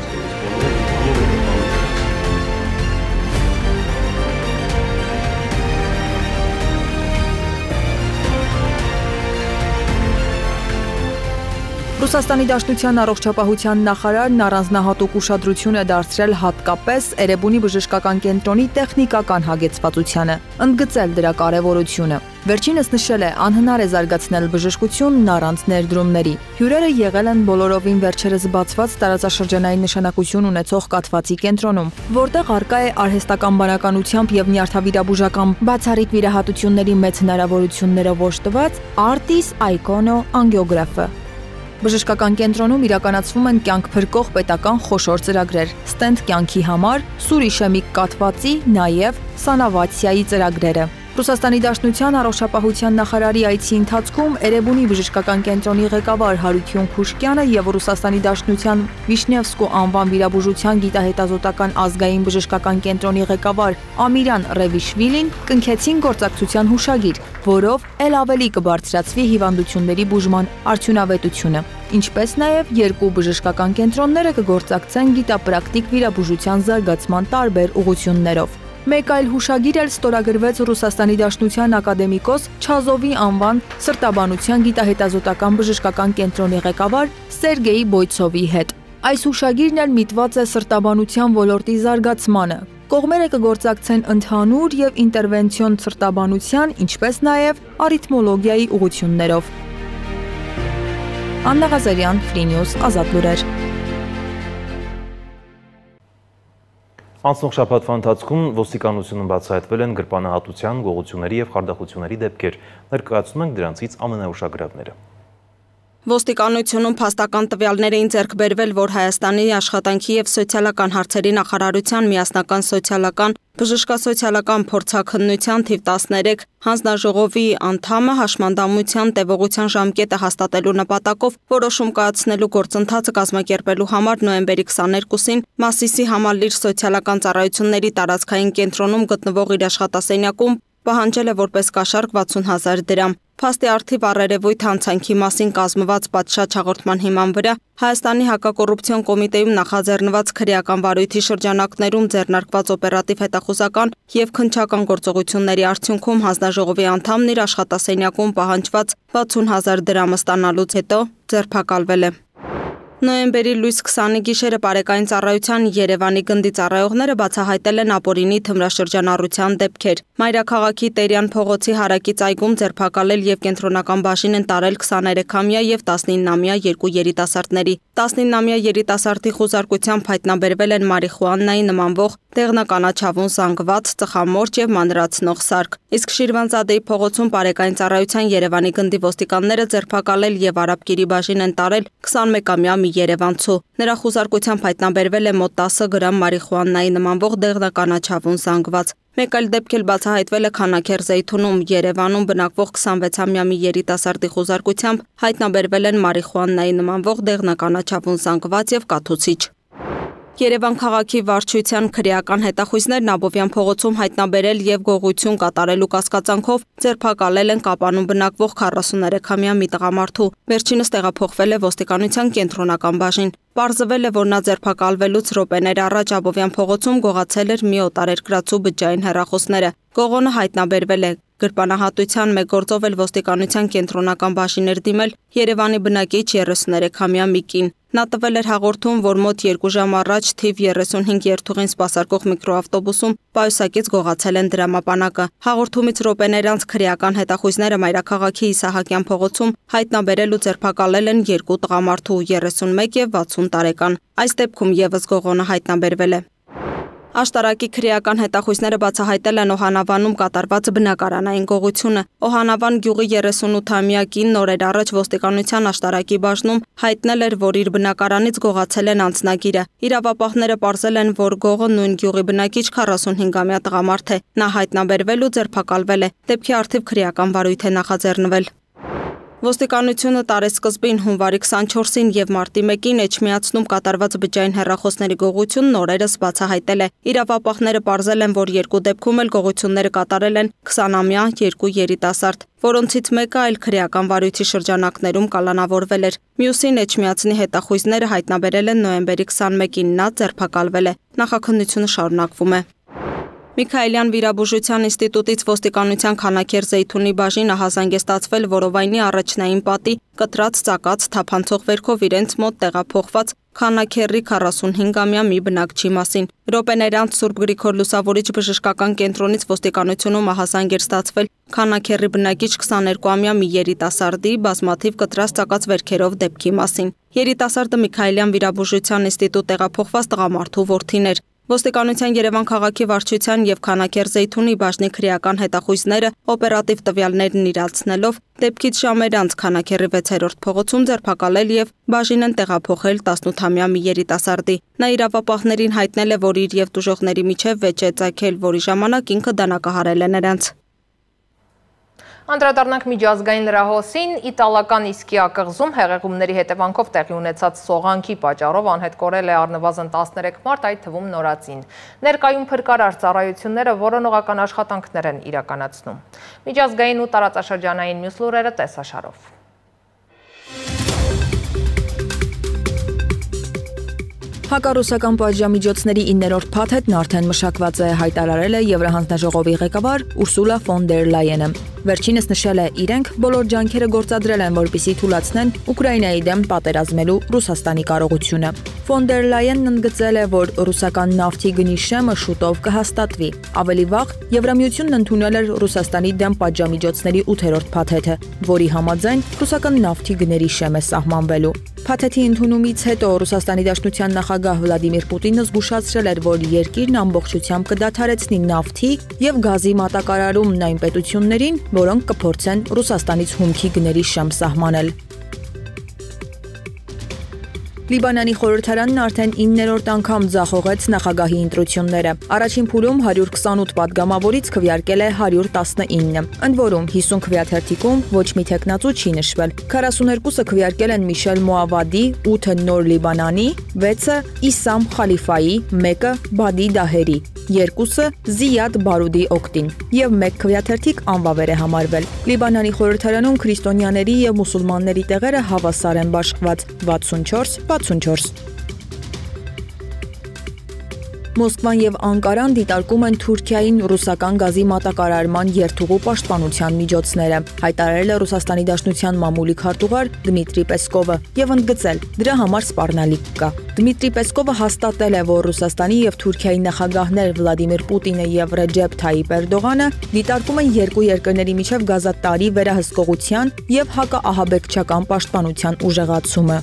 Ռուսաստանի Դաշնության առողջապահության նախարարն առանձնահատուկ ուշադրություն է դարձրել հատկապես Էրեբունի բժշկական կենտրոնի տեխնիկական հագեցվածությանը, ընդգծել դրա կարևորությունը։ Վերջինս նշել է, անհնար է զարգացնել բժշկությունն առանց ներդրումների։ Հյուրերը եղել են բոլորովին վերջերս բացված տարածաշրջանային նշանակություն ունեցող կաթվածի կենտրոնում, որտեղ առկա է արհեստական բանականությամբ եւ նյարդավիրաբուժական բացառիկ վիրահատությունների մեծ հնարավորություններով օժտված Artis Icono անգիոգրաֆը։ Բժշկական կենտրոնում իրականացվում են կյանք փրկող պետական խոշոր ծրագրեր, ստենտ կյանքի համար, սուր իշեմիկ կաթվածի, նաև սանավացիայի ծրագրերը։ Ռուսաստանի Դաշնության առողջապահության նախարարի այցի ընթացքում Էրեբունի բժշկական կենտրոնի ղեկավար Հարություն Քուշկյանը եւ Ռուսաստանի Դաշնության Վիշնևսկու անվան վիրաբուժության գիտահետազոտական ազգային բժշկական կենտրոնի ղեկավար Ամիրան Ռևիշվիլին կնքեցին գործակցության հուշագիր, որով ել ավելի կբարձրացվի հիվանդությունների բուժման արդյունավետությունը, ինչպես նաև երկու բժշկական կենտրոնները կգործակցեն գիտապրակտիկ վիրաբուժության զարգացման տարբեր ուղղություններով։ Մեկ այլ հուշագիր էլ ստորագրվեց Ռուսաստանի Դաշնության ակադեմիկոս Չազովի անվան սրտաբանության գիտահետազոտական բժշկական կենտրոնի ղեկավար Սերգեյ Բոյցովի հետ։ Այս հուշագիրն էլ միտված է սրտաբանության ոլորտի զարգացմանը։ Կողմերը կգործակցեն ընդհանուր եւ ինտերվենցիոն սրտաբանության, ինչպես նաև արիթմոլոգիայի ուղղություններով։ Աննա Ղազարյան, Free News, Ազատ լուրեր։ Անցնող շաբաթվա ընթացքում ոստիկանությունում բացահայտվել են գրպանահատության, գողությունների եւ խարդախությունների դեպքեր։ Ներկայացնում ենք դրանցից ամենաուշագրավները։ Ոստիկանությունում փաստական տվյալներ էին ձեռք բերվել, որ Հայաստանի աշխատանքի եւ սոցիալական հարցերի նախարարության միասնական սոցիալական բժշկասոցիալական փորձաքննության թիվ տասներեք հանձնաժողովի անդամը հաշմանդամության տևողության ժամկետը հաստատելու նպատակով որոշում կայացնելու գործընթացը կազմակերպելու համար նոյեմբերի քսաներկուսին Մասիսի համալիր սոցիալական ծառայությունների տարածքային կենտրոնում գտնվող իր աշխատասենյակում պահանջել է որպես կաշառք վաթսուն հազար դրամ։ Փաստի առթիվ առերևույթ հանցանքի մասին կազմված պատշաճ հաղորդման հիման վրա Հայաստանի հակակոռուպցիոն կոմիտեում նախաձեռնված քրեական վարույթի շրջանակներում ձեռնարկված օպերատիվ հետախուզական եւ քննչական գործողությունների արդյունքում հանձնաժողովի անդամն իր աշխատասենյակում պահանջված վաթսուն հազար դրամը ստանալուց հետո ձերբակալվել է։ Նոյեմբերի լույս քսանի գիշերը Պարեկային ծառայության Երևանի գնդի ծառայողները բացահայտել են ապօրինի թմրաշրջանառության դեպքեր։ Մայրաքաղաքի Տերյան փողոցի հարակից այգում ձերբակալել եւ կենտրոնական բաժին են տարել քսաներեքամյա եւ տասնիննամյա երկու երիտասարդների։ տասնիննամյա երիտասարդի խուզարկությամբ հայտնաբերվել են մարիխուանայի նմանվող դեղնականաչավուն զանգված, ծխամորճ եւ մանրացնող սարք։ Իսկ Շիրվանզադեի փողոցում Պարեկային ծառայության Երևանի գնդի ոստիկանները ձերբակալել եւ Արաբկիրի բաժին են տարել քսանմեկամյա մի երևանցու։ Նրա խուզարկությամբ հայտնաբերվել է մոտ տասը գրամ մարիխուանայի նմանվող դեղնականաչավուն զանգված։ Մեկ այլ դեպք էլ բացահայտվել է Քանաքեռ Զեյթունում, Երևանում բնակվող քսանվեցամյա մի երիտասարդի խուզարկությամբ հայտնաբերվել են մարիխուանայի նմանվող դեղնականաչավուն զանգված եւ կաթուցիչ։ Երևան քաղաքի վարչության քրեական հետախույզներն Աբովյան փողոցում հայտնաբերել եւ գողություն կատարելու կասկածանքով ձերբակալել են Կապանում բնակվող քառասուներեքամյա մի տղամարդու։ Վերջինս տեղափոխվել է ոստիկանության կենտրոնական բաժին։ Պարզվել է, որ նա ձերբակալվելուց րոպեներ առաջ Աբովյան փողոցում գողացել էր մի օտարերկրացու բջջային հեռախոսները։ Գողոնը հայտնաբերվել է։ Գրպանահատության մեկ գործով էլ ոստիկանության կենտրոնական բաժին էր դիմել Երևանի բնակիչ երեսուներեքամյա մի կին։ Նա տվել էր հաղորդում, որ մոտ երկու ժամ առաջ թիվ երեսունհինգ երթուղին սպասարկող միկրոավտոբուսում պայուսակից գողացել են դրամապանակը։ Հաղորդումից րոպեներ անց քրեական հետախույզները Մայրաքաղաքի Իսահակյան փողոցում հայտնաբերել ու ձերբակալել են երկու տղամարդու երեսունմեկ եւ վաթսուն տարեկան։ Այս դեպքում եւս գողոնը հայտնաբերվել է։ Աշտարակի քրեական հետախույզները բացահայտել են Օհանավանում կատարված բնակարանային գողությունը։ Օհանավան գյուղի երեսունութամյա կին նորեր առաջ ոստիկանության Աշտարակի բաժնում հայտնել էր, որ իր բնակարանից գողացել են անձնագիրը։ Իրավապահները պարզել են, որ գողը նույն գյուղի բնակիչ քառասունհինգամյա տղամարդ է։ Նա հայտնաբերվել ու ձերբակալվել է։ Դեպքի առթիվ քրեական վարույթ է նախաձեռնվել։ Ոստիկանությունը տարեսկզբին հունվարի քսանչորսին եւ մարտի մեկին Էջմիածնում կատարված բջջային հեռախոսների գողությունն օրերս բացահայտել է։ Իրավապահները պարզել են, որ երկու դեպքում էլ գողությունները կատարել են քսանամյա երկու երիտասարդ, որոնցից մեկը այլ քրեական վարույթի շրջանակներում կալանավորվել էր։ Մյուսին Էջմիածնի հետախույզները հայտնաբերել են նոյեմբերի քսանմեկին, նա ձերբակալվել է։ Նախաքննությունը շարունակվում է։ Միքայելյան վիրաբուժության ինստիտուտից ոստիկանության Քանաքեռ Զեյթունի բաժին ահազանգ է ստացվել որովայնի առաջնային պատի կտրած ծակած թափանցող վերքով իրենց մոտ տեղափոխված Քանաքեռի քառասունհինգամյա մի բնակչի մասին։ Րոպեներ անց Սուրբ Գրիգոր Լուսավորիչ բժշկական կենտրոնից ոստիկանությունում ահազանգ էր ստացվել Քանաքեռի բնակիչ քսաներկուամյա մի երիտասարդի բազմաթիվ կտրած ծակած վերքերով դեպքի մասին։ Երիտասարդը Միքայելյան վիրաբուժության ինստիտուտ տեղափոխված տղամարդու որդին էր։ Ոստիկանության Երևան քաղաքի վարչության եւ Քանաքեռ Զեյթունի բաժնի քրեական հետախույզները օպերատիվ տվյալներն իրացնելով դեպքից ժամեր անց Քանաքեռի վեցերորդ փողոցում ձերբակալել եւ բաժին են տեղափոխել տասնութամյա մի երիտասարդի։ Նա իրավապահներին հայտնել է, որ իր եւ տուժողների միջև վեճ է ծագել, որի ժամանակ ինքը դանակահարել է նրանց։ Անդրադառնանք միջազգային լրահոսին, իտալական Իսկիա կղզում հեղեղումների հետևանքով տեղի ունեցած սողանքի պատճառով անհետ կորել է առնվազն տասներեք մարդ, այդ թվում նորածին։ Ներկայում փրկարար ծառայությունները որոնողական աշխատանքներ են իրականացնում։ Միջազգային ու տարածաշրջանային մյուս լուրերը տեսաշարով։ Հակառուսական պատժամիջոցների իններորդ փաթեթն արդեն մշակված է, հայտարարել է Եվրահանձնաժողովի ղեկավար Ուրսուլա ֆոն դեր Լայենը։ Վերջինս նշել է, իրենք բոլոր ջանքերը գործադրել են, որպեսզի թույլատնեն Ուկրաինայի դեմ պատերազմելու Ռուսաստանի կարողությունը։ Ֆոն դեր Լայենն ընդգծել է, որ ռուսական նավթի գնի շեմը շուտով կհաստատվի։ Ավելի վաղ Եվրամիությունն ընդունել էր Ռուսաստանի դեմ պատժամիջոցների ութերորդ փաթեթը, որի համաձայն ռուսական նավթի գների շեմ է սահմանվելու։ Փաթեթի ընդունումից հետո Ռուսաստանի Դաշնության նախագահ Վլադիմիր Պուտինը զգուշացրել էր, որ երկիրն ամբողջությամբ կդադարեցնի նավթի եւ գազի մատակարարումն այն պետություններին, որոնք կփորձեն Ռուսաստանից հումքի գների շեմ սահմանել։ Լիբանանի խորհրդարանն արդեն իններորդ անգամ ձախողեց նախագահի ընտրությունները։ Առաջին փուլում հարյուր քսանութ падգամավորից քվեարկել է հարյուր տասնինը, ընդ որում հիսուն քվեաթերթիկում ոչ մի տեխնացու չի նշվել։ քառասուներկուսը քվեարկել են Միշել Մոավադի, ութը Նոր Լիբանանի, վեցը Իսամ Խալիֆայի, մեկը Բադի Դահերի, երկուսը Զիադ Բարուդի օգտին եւ մեկ քվեաթերթիկ անվավեր է համարվել։ Լիբանանի խորհրդարանում քրիստոնյաների եւ մուսուլմանների տեղերը հավասար են բաշխված վաթսունչորս վաթսունչորս։ Մոսկվան եւ Անկարան դիտարկում են Թուրքիային ռուսական գազի մատակարարման երթուղու պաշտպանության միջոցները, հայտարարել է Ռուսաստանի Դաշնության մամուլի քարտուղար Դմիտրի Պեսկովը եւ ընդգծել, դրա համար սպառնալիք կա։ Դմիտրի Պեսկովը հաստատել է, որ Ռուսաստանի եւ Թուրքիայի նախագահներ Վլադիմիր Պուտինը եւ Ռեջեփ Թայիպ Էրդողանը դիտարկում են երկու երկրների միջև գազատարի վերահսկողության եւ հակաահաբեկչական պաշտպանության ուժեղացումը։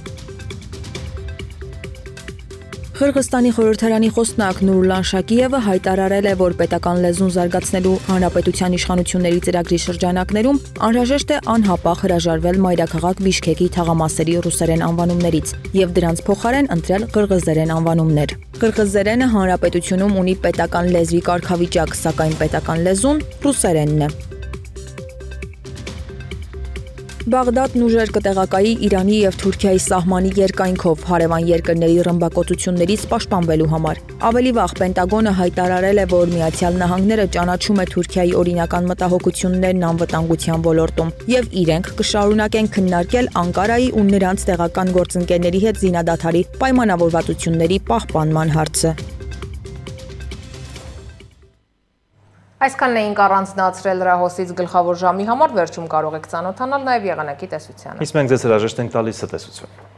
Қырғызстանի խորհրդարանի խոսնակ Նուրլան Շակիևը հայտարարել է, որ պետական լեզուն զարգացնելու հանրապետության իշխանությունների ծրագրի շրջանակներում անհրաժեշտ է անհապաղ հրաժարվել մայրաքաղաք Բիշքեկի թաղամասերի ռուսերեն անվանումներից եւ դրանց փոխարեն ընտրել қырғызերեն անվանումներ։ Қырғызերենը հանրապետությունում ունի պետական լեզվի կարգավիճակ, սակայն պետական լեզուն ռուսերենն է։ Բաղդադն ուժեր կտեղակայի Իրանի եւ Թուրքիայի սահմանի երկայնքով հարևան երկրների ռմբակոծություններից պաշտպանվելու համար։ Ավելի վաղ Պենտագոնը հայտարարել է, որ Միացյալ Նահանգները ճանաչում է Թուրքիայի օրինական մտահոգություններն անվտանգության ոլորտում եւ իրենք կշարունակեն քննարկել Անկարայի ու նրանց տեղական գործընկերների հետ զինադադարի պայմանավորվածությունների պահպանման հարցը։ Այսքանն էինք առանձնացրել լրահոսից գլխավոր ժամի համար, վերջում կարող եք ծանոթանալ նաև եղանակի տեսությանը։ Իսկ մենք ձեզ հրաժեշտ ենք տալիս տեսություն։